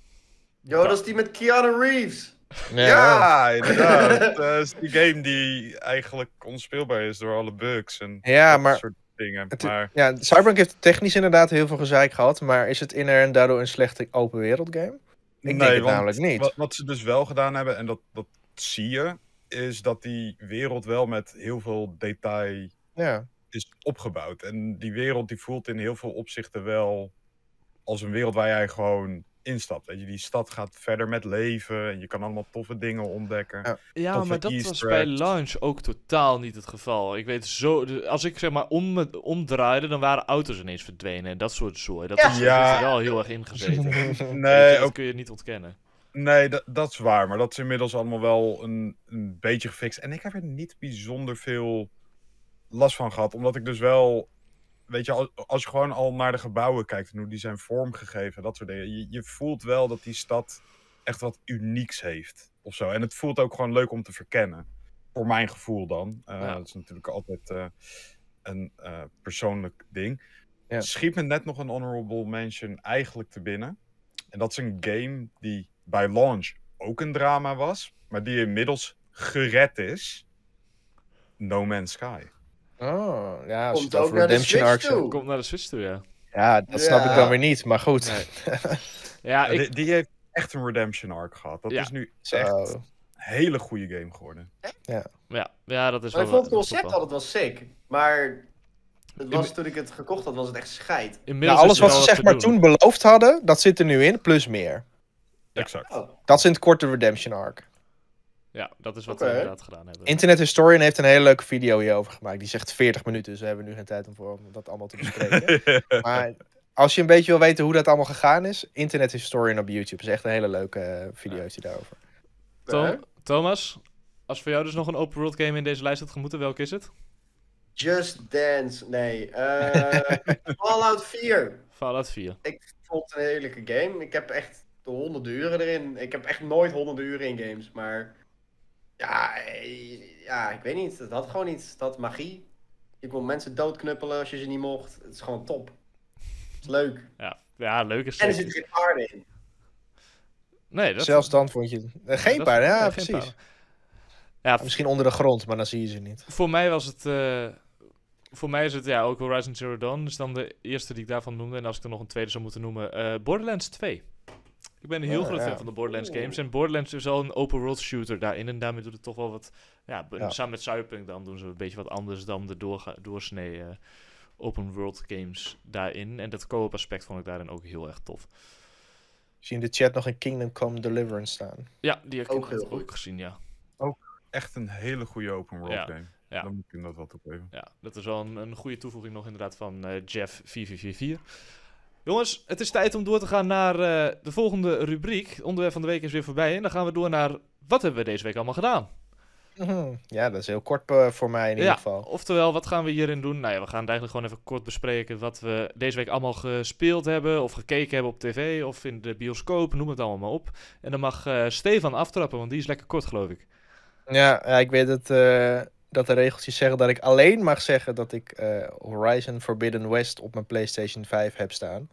Yo, dat is die met Keanu Reeves. Ja, ja inderdaad. Dat is die game die eigenlijk onspeelbaar is door alle bugs en ja, dat maar, soort dingen. Het, maar... Ja, Cyberpunk heeft technisch inderdaad heel veel gezeik gehad, maar is het inherent daardoor een slechte open wereld game? Ik nee, denk het want namelijk niet. Wat, wat ze dus wel gedaan hebben, en dat, dat zie je, is dat die wereld wel met heel veel detail ja. is opgebouwd. En die wereld die voelt in heel veel opzichten wel als een wereld waar jij gewoon instapt. Weet je, die stad gaat verder met leven en je kan allemaal toffe dingen ontdekken. Ja, ja maar dat was bij launch ook totaal niet het geval. Ik weet zo, als ik zeg maar om, omdraaide, dan waren auto's ineens verdwenen en dat soort zooi. Dat ja. is ja. er wel heel erg ingezeten. Nee, dat ook... kun je niet ontkennen. Nee, dat, dat is waar, maar dat is inmiddels allemaal wel een, een beetje gefixt. En ik heb er niet bijzonder veel last van gehad, omdat ik dus wel... Weet je, als, als je gewoon al naar de gebouwen kijkt en hoe die zijn vormgegeven, dat soort dingen. Je, je voelt wel dat die stad echt wat unieks heeft. Of zo. En het voelt ook gewoon leuk om te verkennen. Voor mijn gevoel dan. Uh, ja. Dat is natuurlijk altijd uh, een uh, persoonlijk ding. Ja. Schiet me net nog een honorable mention eigenlijk te binnen. En dat is een game die bij launch ook een drama was. Maar die inmiddels gered is. No Man's Sky. Oh, ja, als Komt je het ook over naar de Redemption Switch Arc toe. Komt naar de Switch toe, ja. Ja, dat ja. snap ik dan weer niet, maar goed. Nee. ja, ik... die, die heeft echt een Redemption Arc gehad. Dat ja. is nu Zo. echt een hele goede game geworden. Ja, ja, ja dat is maar wel... ik vond het concept altijd wel sick, maar... Het was, toen ik het gekocht had, was het echt scheid. Nou, alles wat ze zeg maar toen beloofd hadden, dat zit er nu in, plus meer. Ja. Exact. Oh. Dat is in het korte Redemption Arc. Ja, dat is wat okay. we inderdaad gedaan hebben. Internet Historian heeft een hele leuke video hierover gemaakt. Die zegt veertig minuten, dus we hebben nu geen tijd om, voor, om dat allemaal te bespreken. Maar als je een beetje wil weten hoe dat allemaal gegaan is, Internet Historian op YouTube is echt een hele leuke uh, video ja. daarover. Tom, Thomas, als voor jou dus nog een open world game in deze lijst had gemoeten, welke is het? Just Dance, nee. Uh, Fallout vier. Fallout vier. Ik vond het een heerlijke game. Ik heb echt honderd uren erin. Ik heb echt nooit honderd uren in games, maar... Ja, ja, ik weet niet. Het had gewoon iets. Het had magie. Je kon mensen doodknuppelen als je ze niet mocht. Het is gewoon top. Het is leuk. Ja, ja leuk is En er zitten geen paarden in. Nee, dat... Zelfs dan vond je... Uh, geen ja, paarden, ja, nee, precies. paarden. Ja, ja, misschien onder de grond, maar dan zie je ze niet. Voor mij was het... Uh, voor mij is het ja ook Horizon Zero Dawn. Dus dan de eerste die ik daarvan noemde. En als ik er nog een tweede zou moeten noemen. Uh, Borderlands twee. Ik ben een heel oh, groot ja. fan van de Borderlands games. En Borderlands is al een open world shooter daarin. En daarmee doet het toch wel wat... Ja, ja. samen met Cyberpunk dan doen ze een beetje wat anders dan de doorga- doorsnee uh, open world games daarin. En dat co-op aspect vond ik daarin ook heel erg tof. Zie je in de chat nog een Kingdom Come Deliverance staan? Ja, die heb ik ook, ook, ook gezien, ja. Ook echt een hele goede open world ja. game. Ja. Dan moet ik dat wel toegeven. Ja, dat is wel een, een goede toevoeging nog inderdaad van uh, Jeff vier vier vier vier. Jongens, het is tijd om door te gaan naar uh, de volgende rubriek. Het onderwerp van de week is weer voorbij. En dan gaan we door naar... Wat hebben we deze week allemaal gedaan? Mhm. Ja, dat is heel kort eh, voor mij in ieder Ja, geval. oftewel, wat gaan we hierin doen? Nou ja, we gaan het eigenlijk gewoon even kort bespreken wat we deze week allemaal gespeeld hebben, of gekeken hebben op tv, of in de bioscoop, noem het allemaal maar op. En dan mag eh, Stefan aftrappen, want die is lekker kort, geloof ik. Ja, ja ik weet het, eh, dat de regeltjes zeggen dat ik alleen mag zeggen dat ik eh, Horizon Forbidden West op mijn PlayStation vijf heb staan.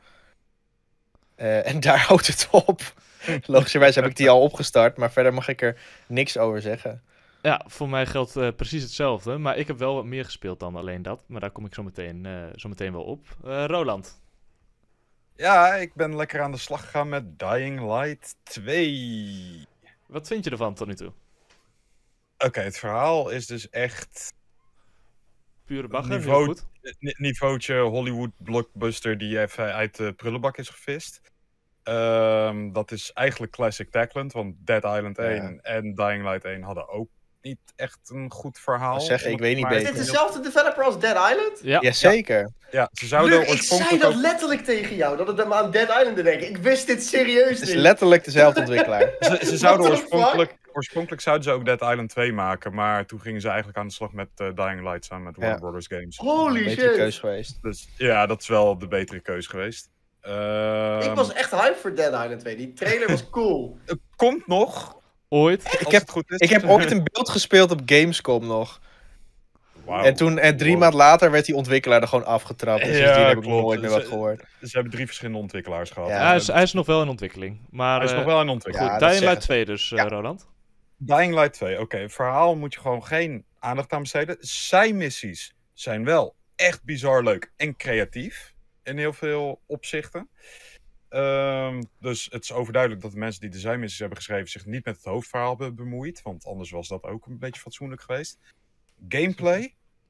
Eh, en daar houdt het op. Logischerwijs heb ik die al opgestart, maar verder mag ik er niks over zeggen. Ja, voor mij geldt eh, precies hetzelfde, maar ik heb wel wat meer gespeeld dan alleen dat. Maar daar kom ik zo meteen, eh, zo meteen wel op. Eh, Roland. Ja, ik ben lekker aan de slag gegaan met Dying Light twee. Wat vind je ervan tot nu toe? Oké, het verhaal is dus echt Pure bagger, Niveau- heel goed. ni- niveautje Hollywood blockbuster die even uit de prullenbak is gevist. Ehm, dat is eigenlijk classic Techland, want Dead Island Ja. één en Dying Light één hadden ook niet echt een goed verhaal. Ik zeg, ik Om het weet niet maar Is beter. dit heel- dezelfde developer als Dead Island? Ja, Jazeker. Ja, ze zouden Luc, ik zei oorspronkelijk dat ook... letterlijk tegen jou, dat het hem aan Dead Island te denken. Ik wist dit serieus Het is niet. letterlijk dezelfde ontwikkelaar. Ze, ze zouden What the oorspronkelijk, oorspronkelijk zouden ze ook Dead Island twee maken, maar toen gingen ze eigenlijk aan de slag met eh, Dying Light samen met Warner Ja. Brothers Games. Holy Betere shit. keus geweest. Dus ja, dat is wel de betere keus geweest. Ehm, Ik was echt hyped voor Dead Island twee. Die trailer was cool. Het komt nog. ooit. Als heb- het goed is. Ik heb ooit een beeld gespeeld op Gamescom nog. Wauw. En toen, en drie Wow. maanden later werd die ontwikkelaar er gewoon afgetrapt. En Ja, sindsdien heb ik nog klopt. nooit meer Ze- wat gehoord. Ze hebben drie verschillende ontwikkelaars gehad. Ja, Ja, hij, is, hij is nog wel in ontwikkeling. Maar Hij is eh, nog wel in ontwikkeling. Ja, goed, dat Dying Light zeggen twee dus, eh, Ja. Roland. Dying Light twee, oké. Het verhaal moet je gewoon geen aandacht aan besteden. Zijmissies zijn wel echt bizar leuk en creatief. In heel veel opzichten. Ehm, dus het is overduidelijk dat de mensen die de zijmissies hebben geschreven zich niet met het hoofdverhaal hebben bemoeid. Want anders was dat ook een beetje fatsoenlijk geweest. Gameplay.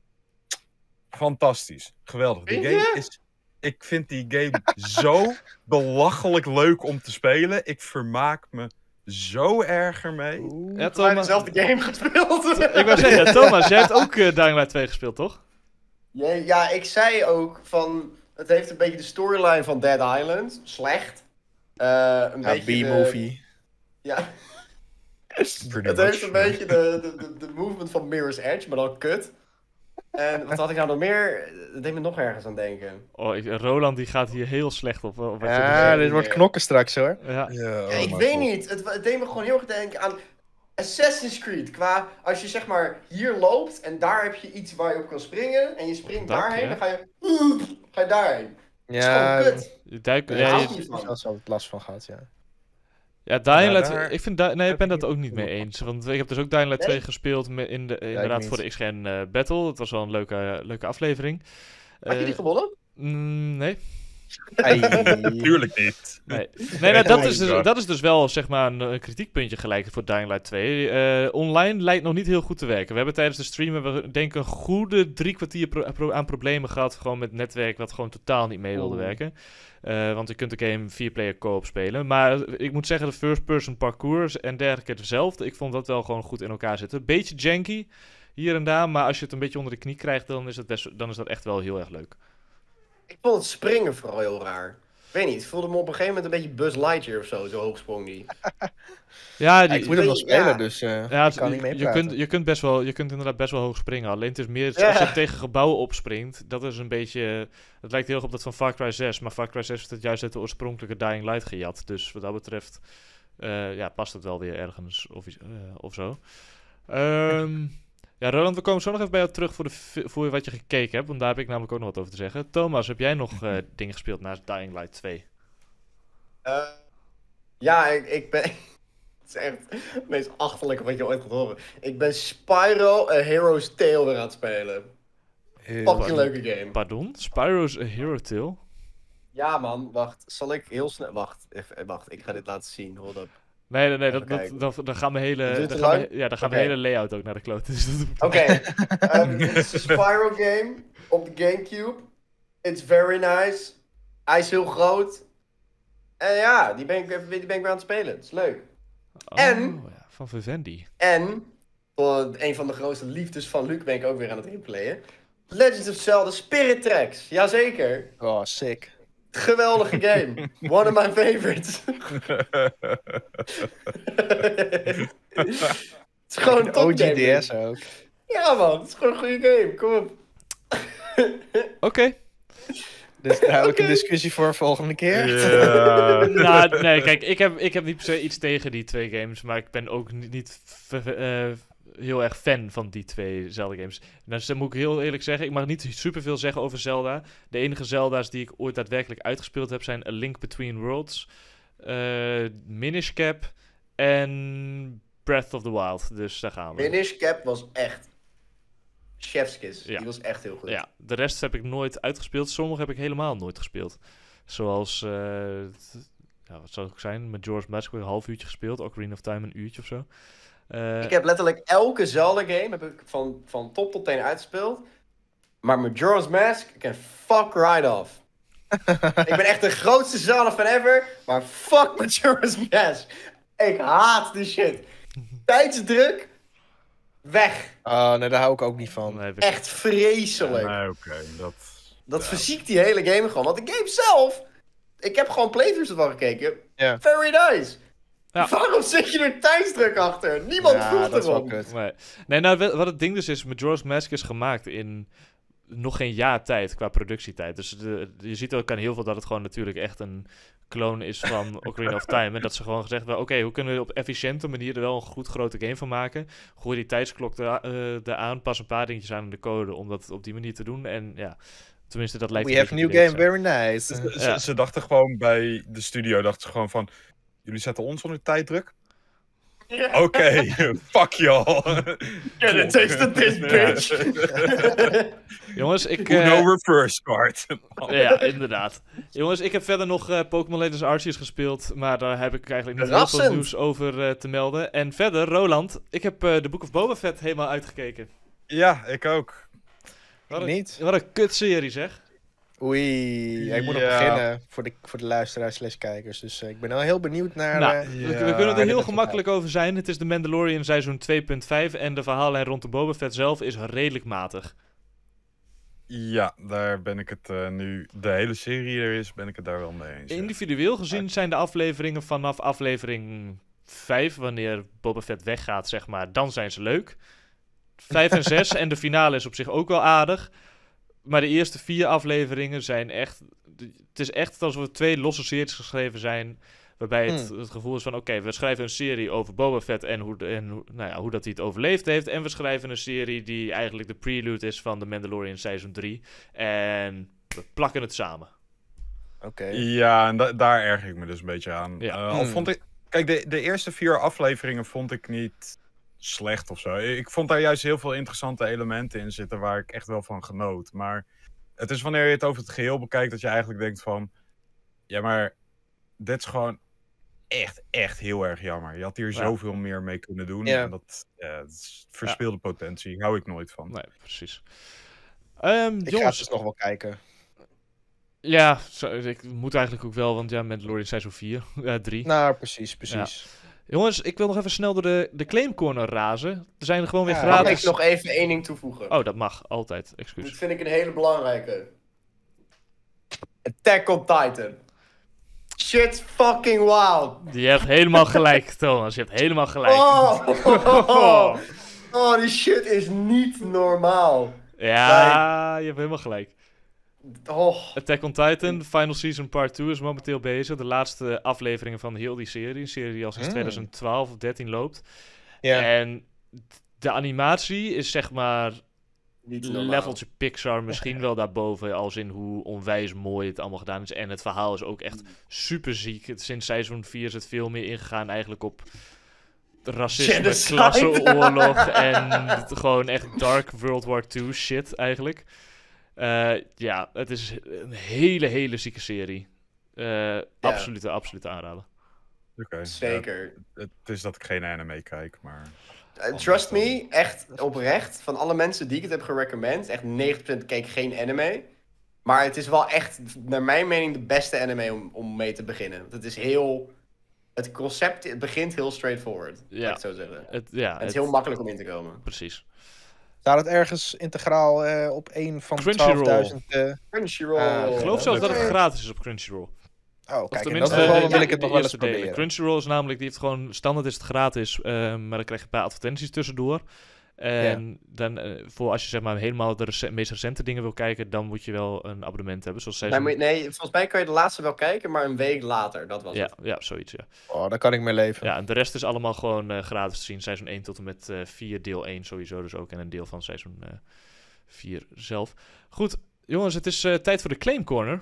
Fantastisch. Geweldig. Die Vind game je? is... Ik vind die game zo belachelijk leuk om te spelen. Ik vermaak me zo erg ermee. Ja, Toen wij Thomas, dezelfde game gespeeld. ik wou zeggen, Thomas, jij hebt ook eh, Dying Light twee gespeeld, toch? Ja, ja, ik zei ook van... Het heeft een beetje de storyline van Dead Island. Slecht. Eh, een Ja, beetje de- B-movie. Ja. Pretty Het much, heeft een ja. beetje de, de, de, de movement van Mirror's Edge, maar dan kut. En wat had ik nou nog meer? Dat deed me nog ergens aan denken. Oh, ik, Roland die gaat hier heel slecht op, op wat je Ja, zegt. dit wordt knokken straks hoor. Ja. Ja, Ja, oh ik my weet god. niet. Het, het deed me gewoon heel erg denken aan Assassin's Creed. Qua, als je zeg maar hier loopt en daar heb je iets waar je op kan springen. En je springt Dak, daarheen, ja. dan ga je... Ga je daarheen. Dat is Ja, gewoon kut. Je duikt, Daar ja, hou je- ik niet ik heb van. er wel last van gehad, ja. ja, Dying Ja, Light, daar ik vind, Di- nee, ik ben heb dat ik ook niet niet mee veel eens. Want ik heb dus ook Dying Light Nee? twee gespeeld me- in de, inderdaad niet. voor de X-Gen eh, Battle. Het was wel een leuke, leuke aflevering. Had je die Eh, gewonnen? mm, nee. Ai. Tuurlijk niet. Nee, nee nou, dat, Nee, is dus, ja. dat is dus wel zeg maar een, een kritiekpuntje gelijk voor Dying Light twee. Eh, online lijkt nog niet heel goed te werken. We hebben tijdens de stream hebben we, denk ik een goede drie kwartier pro- pro- aan problemen gehad. Gewoon met netwerk wat gewoon totaal niet mee wilde Oeh. werken. Eh, want je kunt de game vier player co-op spelen. Maar ik moet zeggen, de first person parcours en dergelijke hetzelfde. Ik vond dat wel gewoon goed in elkaar zitten. Beetje janky hier en daar. Maar als je het een beetje onder de knie krijgt, dan is, het best, dan is dat echt wel heel erg leuk. Ik vond het springen vooral heel raar. Ik weet niet, ik voelde me op een gegeven moment een beetje Buzz Lightyear of zo. Zo hoog sprong die. Ja, Ja, die, ik moet hem nog Ja. spelen, dus eh Ja, ik kan niet je, je, meepraten. kunt, je, kunt best wel, je kunt inderdaad best wel hoog springen. Alleen het is meer Ja. als je tegen gebouwen opspringt. Dat is een beetje. Het lijkt heel erg op dat van Far Cry zes. Maar Far Cry zes heeft het juist uit de oorspronkelijke Dying Light gejat. Dus wat dat betreft eh, ja, past het wel weer ergens of, iets, eh, of zo. Ehm, ja, Roland, we komen zo nog even bij jou terug voor, de, fi- voor wat je gekeken hebt. Want daar heb ik namelijk ook nog wat over te zeggen. Thomas, heb jij nog eh, dingen gespeeld naast Dying Light twee? Eh, ja, ik, ik ben... Het is echt het meest achterlijke wat je ooit gaat horen. Ik ben Spyro A Hero's Tale weer aan het spelen. Fucking leuke game. Pardon? Spyro's A Hero Tale? Ja man, wacht. Zal ik heel snel... Wacht, even, wacht. Ik ga dit laten zien. Hold up. Nee, nee, nee, dat, Even dat, kijken. dat, dan gaan we hele, Duurt het dan te gaan we, lang? ja, dan gaan Oké. we hele layout ook naar de klote. Dus dat Oké. ehm, Het is een Spyro game op de Gamecube. It's very nice. Hij is heel groot. En ja, die ben ik, even- die ben ik weer aan het spelen. Het is leuk. Oh, En- ja, van Vivendi. En, voor een van de grootste liefdes van Luc ben ik ook weer aan het replayen. Legends of Zelda Spirit Tracks. Jazeker. Oh, sick. Geweldige game. One of my favorites. Het is gewoon een De topgame. O G D S ook. Ja man, het is gewoon een goede game. Kom op. Oké. Dus daar heb ik Oké. een discussie voor volgende keer. Ja. Nou, nee, kijk, ik heb, ik heb niet per se iets tegen die twee games, maar ik ben ook niet, niet v- eh, heel erg fan van die twee Zelda-games. Nou, dus dan moet ik heel eerlijk zeggen, ik mag niet superveel zeggen over Zelda. De enige Zelda's die ik ooit daadwerkelijk uitgespeeld heb zijn A Link Between Worlds, eh, Minish Cap en Breath of the Wild. Dus daar gaan we. Minish Cap was echt chefskiss. Ja. Die was echt heel goed. Ja, de rest heb ik nooit uitgespeeld. Sommige heb ik helemaal nooit gespeeld. Zoals, eh, t- ja, wat zou het ook zijn? Met George Mask een half uurtje gespeeld. Ocarina of Time een uurtje of zo. Eh, Ik heb letterlijk elke Zelda-game heb ik van, van top tot teen uitgespeeld. Maar met Majora's Mask, ik can fuck right off. Ik ben echt de grootste Zelda-fan ever, maar fuck Majora's Mask. Ik haat die shit. Tijdsdruk, weg. Oh, nee, daar hou ik ook niet van. nee, heb ik- Echt vreselijk. Nee, oké. Dat... Dat ja. verziekt die hele game gewoon. Want de game zelf, ik heb gewoon playthroughs ervan gekeken. Ja. Very nice. Ja. Waarom zit je er tijdsdruk achter? Niemand Ja, vroeg dat is wel erom. kut. Nee, nee nou, we- wat het ding dus is, Majora's Mask is gemaakt in nog geen jaar tijd qua productietijd. Dus de, je ziet ook aan heel veel dat het gewoon natuurlijk echt een clone is van Ocarina of Time. En dat ze gewoon gezegd hebben, oké, hoe kunnen we op efficiënte manier er wel een goed grote game van maken? Gooi die tijdsklok er, uh, eraan, pas een paar dingetjes aan in de code om dat op die manier te doen. En ja, tenminste dat lijkt We een have a beetje new het idee game, te zijn. very nice. Ze, ze- Ja. ze dachten gewoon bij de studio, dachten ze gewoon van, jullie zetten ons onder tijddruk? Ja. Oké, fuck y'all. Get a taste of this, bitch. Jongens, ik... Uno eh, reverse card. Ja, inderdaad. Jongens, ik heb verder nog eh, Pokémon Legends Arceus gespeeld, maar daar heb ik eigenlijk niet heel veel Verrassend. nieuws over eh, te melden. En verder, Roland, ik heb eh de Book of Boba Fett helemaal uitgekeken. Ja, ik ook. Wat een, Niet? wat een kutserie zeg. Oei, ja, ik moet nog Ja. beginnen voor de, voor de luisteraars slash kijkers. Dus eh, ik ben al heel benieuwd naar... nou, eh, we, ja, we kunnen er dit heel is gemakkelijk over zijn. Het is de Mandalorian seizoen twee punt vijf en de verhalen rond de Boba Fett zelf is redelijk matig. Ja, daar ben ik het eh, nu, de hele serie er is, ben ik het daar wel mee eens. ja. Individueel gezien zijn de afleveringen vanaf aflevering vijf, wanneer Boba Fett weggaat, zeg maar, dan zijn ze leuk. vijf en zes en de finale is op zich ook wel aardig. Maar de eerste vier afleveringen zijn echt... Het is echt alsof er twee losse series geschreven zijn, waarbij het, Hmm. het gevoel is van, oké, we schrijven een serie over Boba Fett en, hoe, de- en hoe, nou ja, hoe dat hij het overleefd heeft. En we schrijven een serie die eigenlijk de prelude is van The Mandalorian seizoen drie. En we plakken het samen. Oké. Ja, en da- daar erger ik me dus een beetje aan. Ja. Eh, al Hmm. vond ik, kijk, de, de eerste vier afleveringen vond ik niet slecht of zo. Ik vond daar juist heel veel interessante elementen in zitten waar ik echt wel van genoot. Maar het is wanneer je het over het geheel bekijkt dat je eigenlijk denkt van... Ja, maar dit is gewoon echt, echt heel erg jammer. Je had hier Ja. zoveel meer mee kunnen doen. Ja. En dat, ja, dat is verspeelde potentie. Hou ik nooit van. Nee, precies. Ehm, Ik ga jongens, dus nog wel kijken. ja, zo, ik moet eigenlijk ook wel, want ja, Mandalorian seizoen vier, uh, drie. Nou, precies, precies. Jongens, ik wil nog even snel door de, de claim corner razen. Er zijn er gewoon weer Ja, Mag gratis... ik nog even één ding toevoegen? Oh, dat mag, altijd, Dat excuus. vind ik een hele belangrijke. Attack on Titan. Shit fucking wild. Je hebt helemaal gelijk, Thomas, je hebt helemaal gelijk. Oh, oh, oh, die shit is niet normaal. Ja, je hebt helemaal gelijk. Oh, Attack on Titan, Final Season Part twee is momenteel bezig. De laatste afleveringen van heel die serie. Een serie die al sinds Mm. twintig twaalf of dertien loopt. Ja. En de animatie is zeg maar niet normaal. leveltje Pixar misschien wel daarboven, als in hoe onwijs mooi het allemaal gedaan is. En het verhaal is ook echt super ziek. Het, sinds seizoen vier is het veel meer ingegaan eigenlijk op racisme, Genocide. klasseoorlog en het gewoon echt dark World War twee shit eigenlijk. Eh, ja, het is een hele, hele zieke serie. Eh absolute, absolute aanrader. Oké, ja, Zeker. het is dat ik geen anime kijk, maar... Uh, trust me, echt oprecht, van alle mensen die ik het heb gerecommend, echt negentig procent keek geen anime. Maar het is wel echt, naar mijn mening, de beste anime om, om mee te beginnen. Want het is heel... Het concept het begint heel straightforward, Ja. laat ik het zo zeggen. Het, ja, Het is het- heel makkelijk om in te komen. precies. Staat het ergens integraal eh, op een van de Crunchyroll. twaalfduizend... eh Crunchyroll. Ah, Ik geloof Ja, zelfs dat dat- het gratis is op Crunchyroll. Oh, Of kijk, in tenminste, dat geval de- wil ja, ik het de nog wel eens eerste delen. proberen. Crunchyroll is namelijk, die heeft gewoon, standaard is het gratis, eh, maar dan krijg je een paar advertenties tussendoor. En dan, eh, voor als je zeg maar helemaal de rece- meest recente dingen wil kijken, dan moet je wel een abonnement hebben. Zoals Nee, seizoen... maar- nee, volgens mij kan je de laatste wel kijken, maar een week later. Dat was ja, het. ja, zoiets, ja. Oh, daar kan ik mee leven. Ja, en de rest is allemaal gewoon eh, gratis te zien. Seizoen één tot en met eh vier, deel één sowieso dus ook. En een deel van seizoen eh vier zelf. Goed, jongens, het is eh, tijd voor de Claim Corner.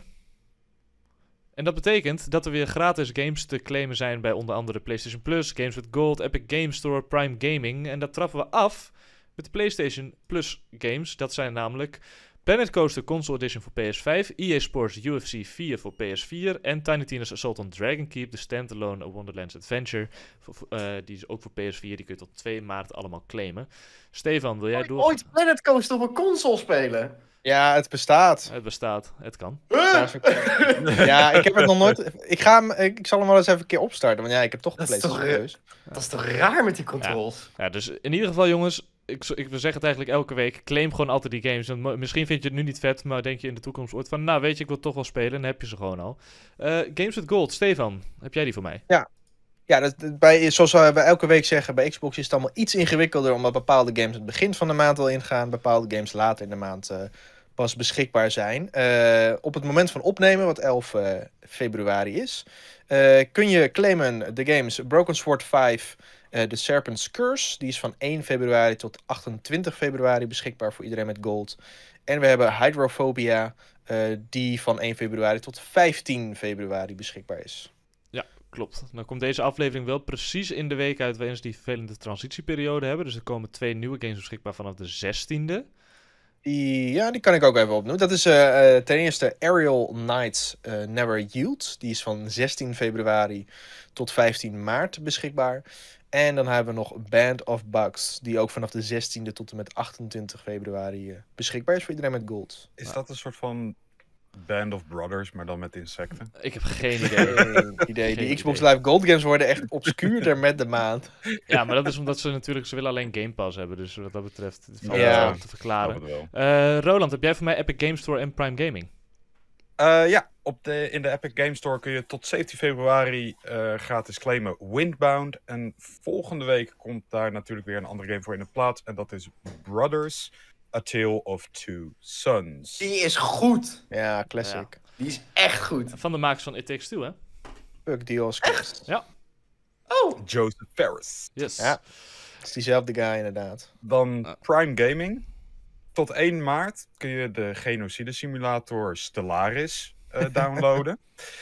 En dat betekent dat er weer gratis games te claimen zijn bij onder andere PlayStation Plus, Games with Gold, Epic Games Store, Prime Gaming. En dat trappen we af met de PlayStation Plus games. Dat zijn namelijk Planet Coaster Console Edition voor P S vijf, E A Sports U F C vier voor P S vier en Tiny Tina's Assault on Dragon Keep, de standalone Wonderlands Adventure. Voor, voor, eh, die is ook voor P S vier, die kun je tot twee maart allemaal claimen. Stefan, wil jij Ooit- door? Ooit Planet Coaster op een console spelen? Ja, het bestaat. Het bestaat, het kan. Ja, zo- Ja, ik heb het nog nooit... Ik, ga hem, ik, ik zal hem wel eens even een keer opstarten. Want ja, ik heb toch Dat een is toch PlayStation Plus. Dat is toch raar met die controls? Ja, dus in ieder geval jongens, ik, ik wil zeggen het eigenlijk elke week, claim gewoon altijd die games. Want mo- misschien vind je het nu niet vet, maar denk je in de toekomst ooit van, nou weet je, ik wil toch wel spelen, en dan heb je ze gewoon al. Eh, Games with Gold, Stefan, heb jij die voor mij? Ja, dat, dat- bij, zoals we bij elke week zeggen, bij Xbox is het allemaal iets ingewikkelder. Omdat bepaalde games het begin van de maand al ingaan. Bepaalde games later in de maand eh, pas beschikbaar zijn. Eh, op het moment van opnemen, wat elf eh, februari is, eh, kun je claimen de games Broken Sword vijf, eh The Serpent's Curse. Die is van één februari tot achtentwintig februari beschikbaar voor iedereen met gold. En we hebben Hydrophobia, eh, die van één februari tot vijftien februari beschikbaar is. Klopt. Dan komt deze aflevering wel precies in de week uit waarin ze die vervelende transitieperiode hebben. Dus er komen twee nieuwe games beschikbaar vanaf de zestiende. Die, ja, die kan ik ook even opnoemen. Dat is eh, eh, ten eerste Aerial Knights eh, Never Yield. Die is van zestien februari tot vijftien maart beschikbaar. En dan hebben we nog Band of Bugs. Die ook vanaf de zestiende tot en met achtentwintig februari eh, beschikbaar is voor iedereen met gold. Is Ja. dat een soort van Band of Brothers, maar dan met insecten? Ik heb geen idee. Geen idee. Geen Die Xbox idee. Live Gold games worden echt obscuurder met de maand. Ja, maar dat is omdat ze natuurlijk, ze willen alleen Game Pass hebben. Dus wat dat betreft valt Ja. het wel te verklaren. Snap het wel. Eh, Roland, heb jij voor mij Epic Games Store en Prime Gaming? Eh, ja, op de, in de Epic Games Store kun je tot zeventien februari eh, gratis claimen Windbound. En volgende week komt daar natuurlijk weer een andere game voor in de plaats. En dat is Brothers, A Tale of Two Sons. Die is goed. Ja, classic. Die is echt goed. Van de makers van It Takes Two, hè? Fuck die Oscars. Oh, Joseph Ferris. Yes. Ja. Het is diezelfde guy inderdaad. Dan Ah. Prime Gaming. Tot één maart kun je de genocide simulator Stellaris eh, downloaden.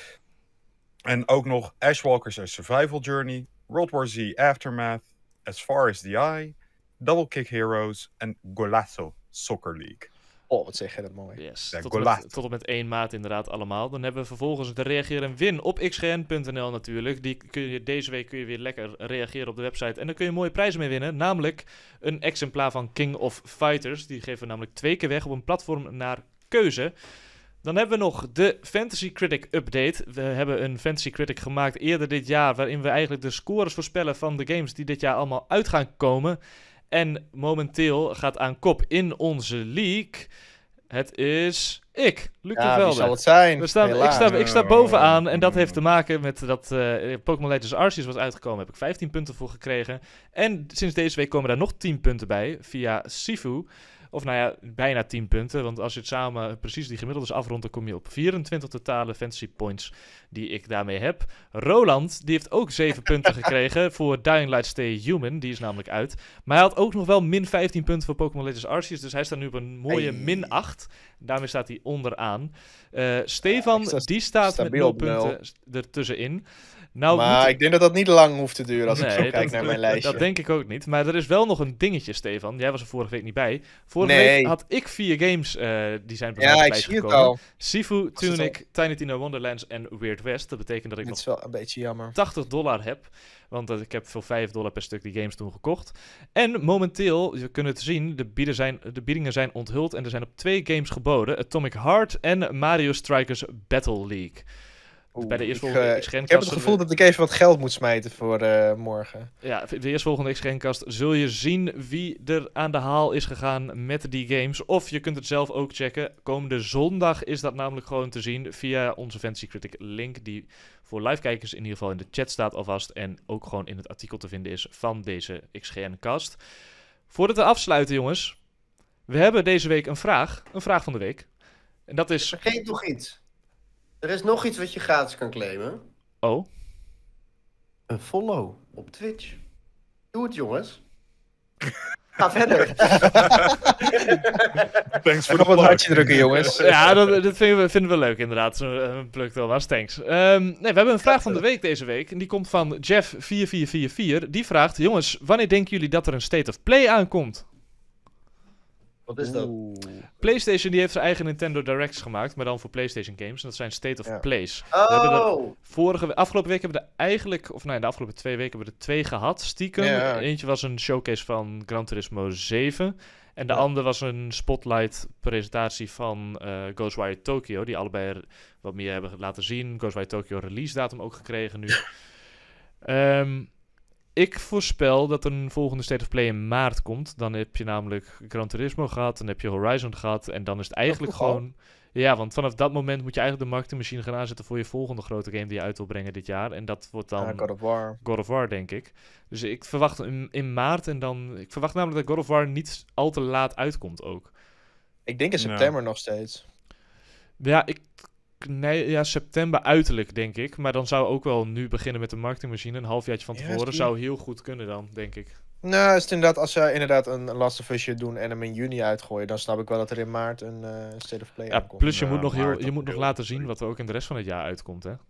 En ook nog Ashwalkers A Survival Journey, World War Z Aftermath, As Far As The Eye, Double Kick Heroes en Golazo Soccer League. Oh, wat zeg je dat mooi. Yes. Ja, Tot, en Golaat. met, tot en met één maart inderdaad allemaal. Dan hebben we vervolgens de Reageer en Win op x g n punt n l natuurlijk. Die kun je, deze week kun je weer lekker reageren op de website. En dan kun je mooie prijzen mee winnen. Namelijk een exemplaar van King of Fighters. Die geven we namelijk twee keer weg op een platform naar keuze. Dan hebben we nog de Fantasy Critic Update. We hebben een Fantasy Critic gemaakt eerder dit jaar, waarin we eigenlijk de scores voorspellen van de games die dit jaar allemaal uit gaan komen. En momenteel gaat aan kop in onze league. Het is ik, Luc de Ja, wie Velde. zal het zijn? We staan, ik, Helaas. sta, ik sta bovenaan en dat heeft te maken met dat eh, Pokémon Legends Arceus was uitgekomen. Heb ik vijftien punten voor gekregen. En sinds deze week komen daar nog tien punten bij via Sifu. Of nou ja, bijna tien punten. Want als je het samen precies die gemiddeldes afrondt, dan kom je op vierentwintig totale fantasy points die ik daarmee heb. Roland, die heeft ook zeven punten gekregen voor Dying Light Stay Human. Die is namelijk uit. Maar hij had ook nog wel min vijftien punten voor Pokémon Legends Arceus. Dus hij staat nu op een mooie Hey. min acht. Daarmee staat hij onderaan. Eh, Stefan, Ja, ik sta die staat met stabiel nul op nul. punten s- ertussenin. Nou, Maar moet- ik denk dat dat niet lang hoeft te duren als ik Nee, zo kijk dat- naar mijn lijstje. Dat denk ik ook niet. Maar er is wel nog een dingetje, Stefan. Jij was er vorige week niet bij. Vorige Nee. week had ik vier games eh, die zijn bij mij Ja, op ik lijst zie het gekomen. al. Sifu, het al. Tunic, Tiny Tina Wonderlands en Weird West. Dat betekent dat ik Dit nog is wel een beetje jammer. tachtig dollar heb. Want dat, ik heb voor vijf dollar per stuk die games toen gekocht. En momenteel, je kunt het zien, de, bieden zijn, de biedingen zijn onthuld. En er zijn op twee games geboden. Atomic Heart en Mario Strikers Battle League. Bij de Oeh, eerstvolgende ik, eh, X G N-kast... ik heb het gevoel dat ik even wat geld moet smijten voor eh, morgen. Ja, de eerstvolgende X G N-kast zul je zien wie er aan de haal is gegaan met die games. Of je kunt het zelf ook checken. Komende zondag is dat namelijk gewoon te zien via onze Fantasy Critic link, die voor livekijkers in ieder geval in de chat staat alvast en ook gewoon in het artikel te vinden is van deze X G N-kast. Voordat we afsluiten, jongens, we hebben deze week een vraag, een vraag van de week. En dat is... Vergeet nog iets. Er is nog iets wat je gratis kan claimen. Oh, Een follow op Twitch. Doe het, jongens. Ga verder. Thanks voor Nog de wat plug. hartje drukken, jongens. ja, dat, dat vinden, we, vinden we leuk inderdaad. Zo'n pluk Thomas, thanks. Ehm, nee, we hebben een vraag van de week deze week. En die komt van Jeff vier vier vier vier. Die vraagt, jongens, wanneer denken jullie dat er een State of Play aankomt? Wat is dat? Oeh. PlayStation die heeft zijn eigen Nintendo Directs gemaakt, maar dan voor PlayStation games. En dat zijn State of Ja. Plays. We hebben er Oh! vorige, afgelopen week hebben we er eigenlijk, of nee, de afgelopen twee weken hebben we er twee gehad, stiekem. Ja. Eentje was een showcase van Gran Turismo zeven. En de Ja. andere was een spotlight presentatie van eh Ghostwire Tokyo. Die allebei er wat meer hebben laten zien. Ghostwire Tokyo release datum ook gekregen nu. Ehm, ik voorspel dat er een volgende State of Play in maart komt. Dan heb je namelijk Gran Turismo gehad. Dan heb je Horizon gehad. En dan is het eigenlijk toch al? gewoon... Ja, want vanaf dat moment moet je eigenlijk de marketingmachine gaan aanzetten voor je volgende grote game die je uit wil brengen dit jaar. En dat wordt dan Ah, God of War. God of War, denk ik. Dus ik verwacht in, in maart en dan... Ik verwacht namelijk dat God of War niet al te laat uitkomt ook. Ik denk in Ja. september nog steeds. Ja, ik... Nee, ja, september uiterlijk, denk ik. Maar dan zou ook wel nu beginnen met de marketingmachine. Een halfjaartje van Ja, tevoren zie- zou heel goed kunnen dan, denk ik. Nou, is het inderdaad, als ze inderdaad een Last of Usje doen en hem in juni uitgooien, dan snap ik wel dat er in maart een eh, State of Play Ja, aankomt. plus je Ja, moet nog, heel, maart, je moet nog april, laten zien sorry. wat er ook in de rest van het jaar uitkomt, hè.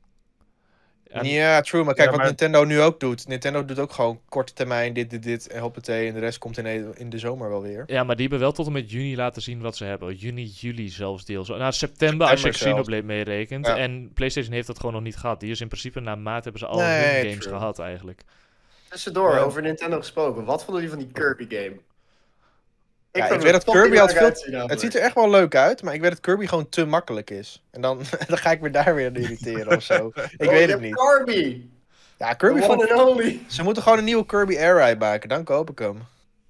En- Ja, true, maar kijk Ja, wat maar- Nintendo nu ook doet. Nintendo doet ook gewoon korte termijn dit, dit, dit en hoppatee en de rest komt in, in de zomer wel weer. Ja, maar die hebben wel tot en met juni laten zien wat ze hebben. Juni, juli zelfs deels. Nou, september, als je September Xenoblade meerekent. Ja. En PlayStation heeft dat gewoon nog niet gehad. Die is in principe na maart hebben ze al Nee, hun games true. gehad eigenlijk. Tussendoor, Ja. over Nintendo gesproken. Wat vonden jullie van die Kirby game? Ja, vond ik weet het dat Kirby fucking had leuk veel- uitzien, Het namelijk. ziet er echt wel leuk uit, maar ik weet dat Kirby gewoon te makkelijk is. En dan, dan ga ik me daar weer aan irriteren of zo. Ik Oh, weet je het hebt niet. Kirby! Ja, Kirby The vond one and only! Ze moeten gewoon een nieuwe Kirby Air Ride maken, dan koop ik hem.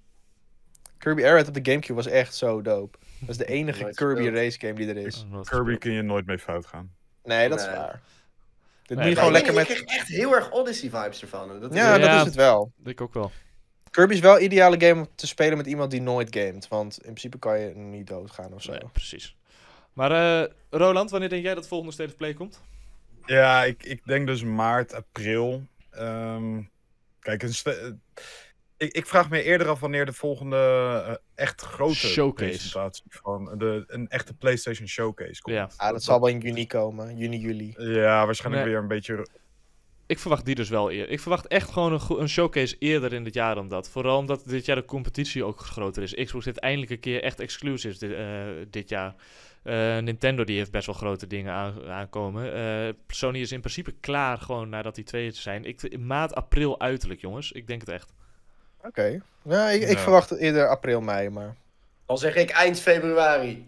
Kirby Air Ride op de Gamecube was echt zo dope. Dat is de enige Nooit Kirby gespeeld. race game die er is. Nooit Kirby gespeeld. kun je nooit mee fout gaan. Nee, dat is Nee. waar. Dit Nee, moet je maar gewoon ik, lekker weet met... niet, ik kreeg echt heel erg Odyssey vibes ervan. Dat is Ja, dat Ja. is het wel. Ik ook wel. Kirby is wel een ideale game om te spelen met iemand die nooit gamet. Want in principe kan je niet doodgaan of zo. Nee, precies. Maar eh, Roland, wanneer denk jij dat de volgende State of Play komt? Ja, ik, ik denk dus maart, april. Ehm, kijk, een sta- eh, ik, ik vraag me eerder af wanneer de volgende eh, echt grote Showcase. presentatie van de, een echte PlayStation Showcase komt. Ja. Ah, dat zal wel in juni komen. Juni, juli. Ja, waarschijnlijk Nee. weer een beetje. Ik verwacht die dus wel eerder. Ik verwacht echt gewoon een, go- een showcase eerder in dit jaar dan dat. Vooral omdat dit jaar de competitie ook groter is. Xbox heeft eindelijk een keer echt exclusives dit, eh, dit jaar. Eh, Nintendo die heeft best wel grote dingen aan, aankomen. Eh, Sony is in principe klaar gewoon nadat die twee zijn. Ik, maart, april uiterlijk, jongens. Ik denk het echt. Oké. Ja, ik, ik Ja. verwacht eerder april, mei, maar... Dan zeg ik eind februari.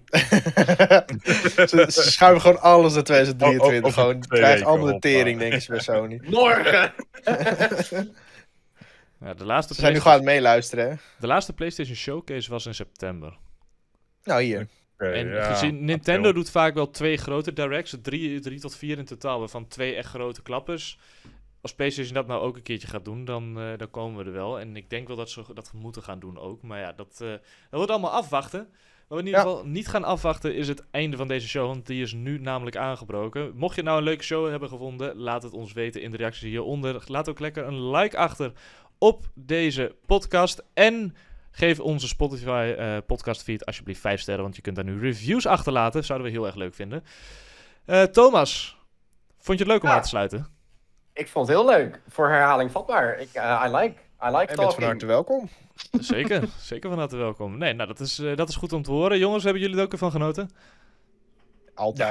ze, ze schuiven gewoon alles naar twintig drieëntwintig. O- o- over gewoon twee krijgt weken, allemaal de hoppa. tering, denken ze bij Sony. Morgen! Ja, de, laatste Ze zijn nu PlayStation, gewoon aan het meeluisteren, hè? de laatste PlayStation Showcase was in september. Nou, hier. Oké, En ja, gezien Nintendo april. doet vaak wel twee grote directs, drie, drie tot vier in totaal, waarvan twee echt grote klappers. Als PlayStation dat nou ook een keertje gaat doen, dan, eh, dan komen we er wel. En ik denk wel dat ze dat moeten gaan doen ook. Maar ja, dat, eh, dat wordt allemaal afwachten. Wat we in ieder Ja. geval niet gaan afwachten is het einde van deze show, want die is nu namelijk aangebroken. Mocht je nou een leuke show hebben gevonden, laat het ons weten in de reacties hieronder. Laat ook lekker een like achter op deze podcast. En geef onze Spotify eh, podcast feed alsjeblieft vijf sterren, want je kunt daar nu reviews achterlaten. Zouden we heel erg leuk vinden. Eh, Thomas, vond je het leuk om Ja. aan te sluiten? Ik vond het heel leuk. Voor herhaling vatbaar. Ik, eh, I like, I like En bent van talking. harte welkom. Zeker, zeker van harte welkom. Nee, nou dat is, eh, dat is goed om te horen. Jongens, hebben jullie er ook ervan genoten? Altijd.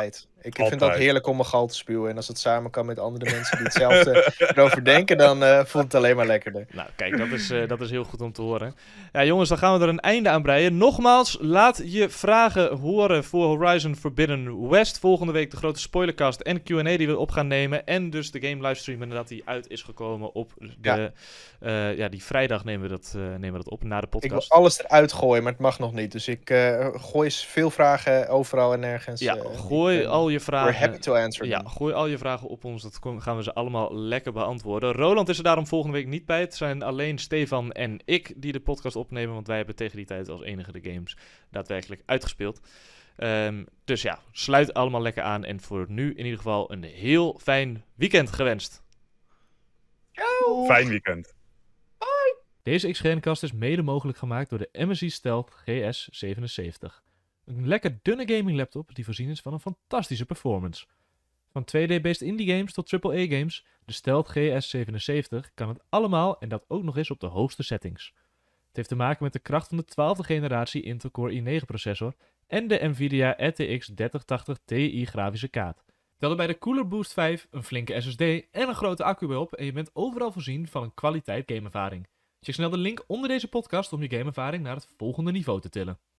Ik vind Altijd. dat heerlijk om mijn gal te spuwen. En als het samen kan met andere mensen die hetzelfde erover denken, dan uh, voelt het alleen maar lekkerder. Nou, kijk, dat is, uh, dat is heel goed om te horen. Ja, jongens, dan gaan we er een einde aan breien. Nogmaals, laat je vragen horen voor Horizon Forbidden West. Volgende week de grote spoilercast en Q en A die we op gaan nemen. En dus de game livestream nadat die uit is gekomen op de... Ja, uh, ja die vrijdag nemen we, dat, uh, nemen we dat op na de podcast. Ik wil alles eruit gooien, maar het mag nog niet. Dus ik uh, gooi veel vragen overal en nergens. Ja, uh, gooi ik, uh, al je vragen. We're happy to answer Ja, them. gooi al je vragen op ons. Dat gaan we ze allemaal lekker beantwoorden. Roland is er daarom volgende week niet bij. Het zijn alleen Stefan en ik die de podcast opnemen. Want wij hebben tegen die tijd als enige de games daadwerkelijk uitgespeeld. Um, dus ja, sluit allemaal lekker aan. En voor nu in ieder geval een heel fijn weekend gewenst. Ciao. Fijn weekend. Deze X G N-cast is mede mogelijk gemaakt door de M S I Stealth G S zevenenzeventig. Een lekker dunne gaming laptop die voorzien is van een fantastische performance. Van twee D-based indie games tot triple A games, de Stealth G S zevenenzeventig kan het allemaal en dat ook nog eens op de hoogste settings. Het heeft te maken met de kracht van de twaalfde generatie Intel Core i negen processor en de Nvidia R T X dertig tachtig Ti grafische kaart. Tel er bij de Cooler Boost vijf een flinke S S D en een grote accu bij op en je bent overal voorzien van een kwaliteit gameervaring. Check snel de link onder deze podcast om je gameervaring naar het volgende niveau te tillen.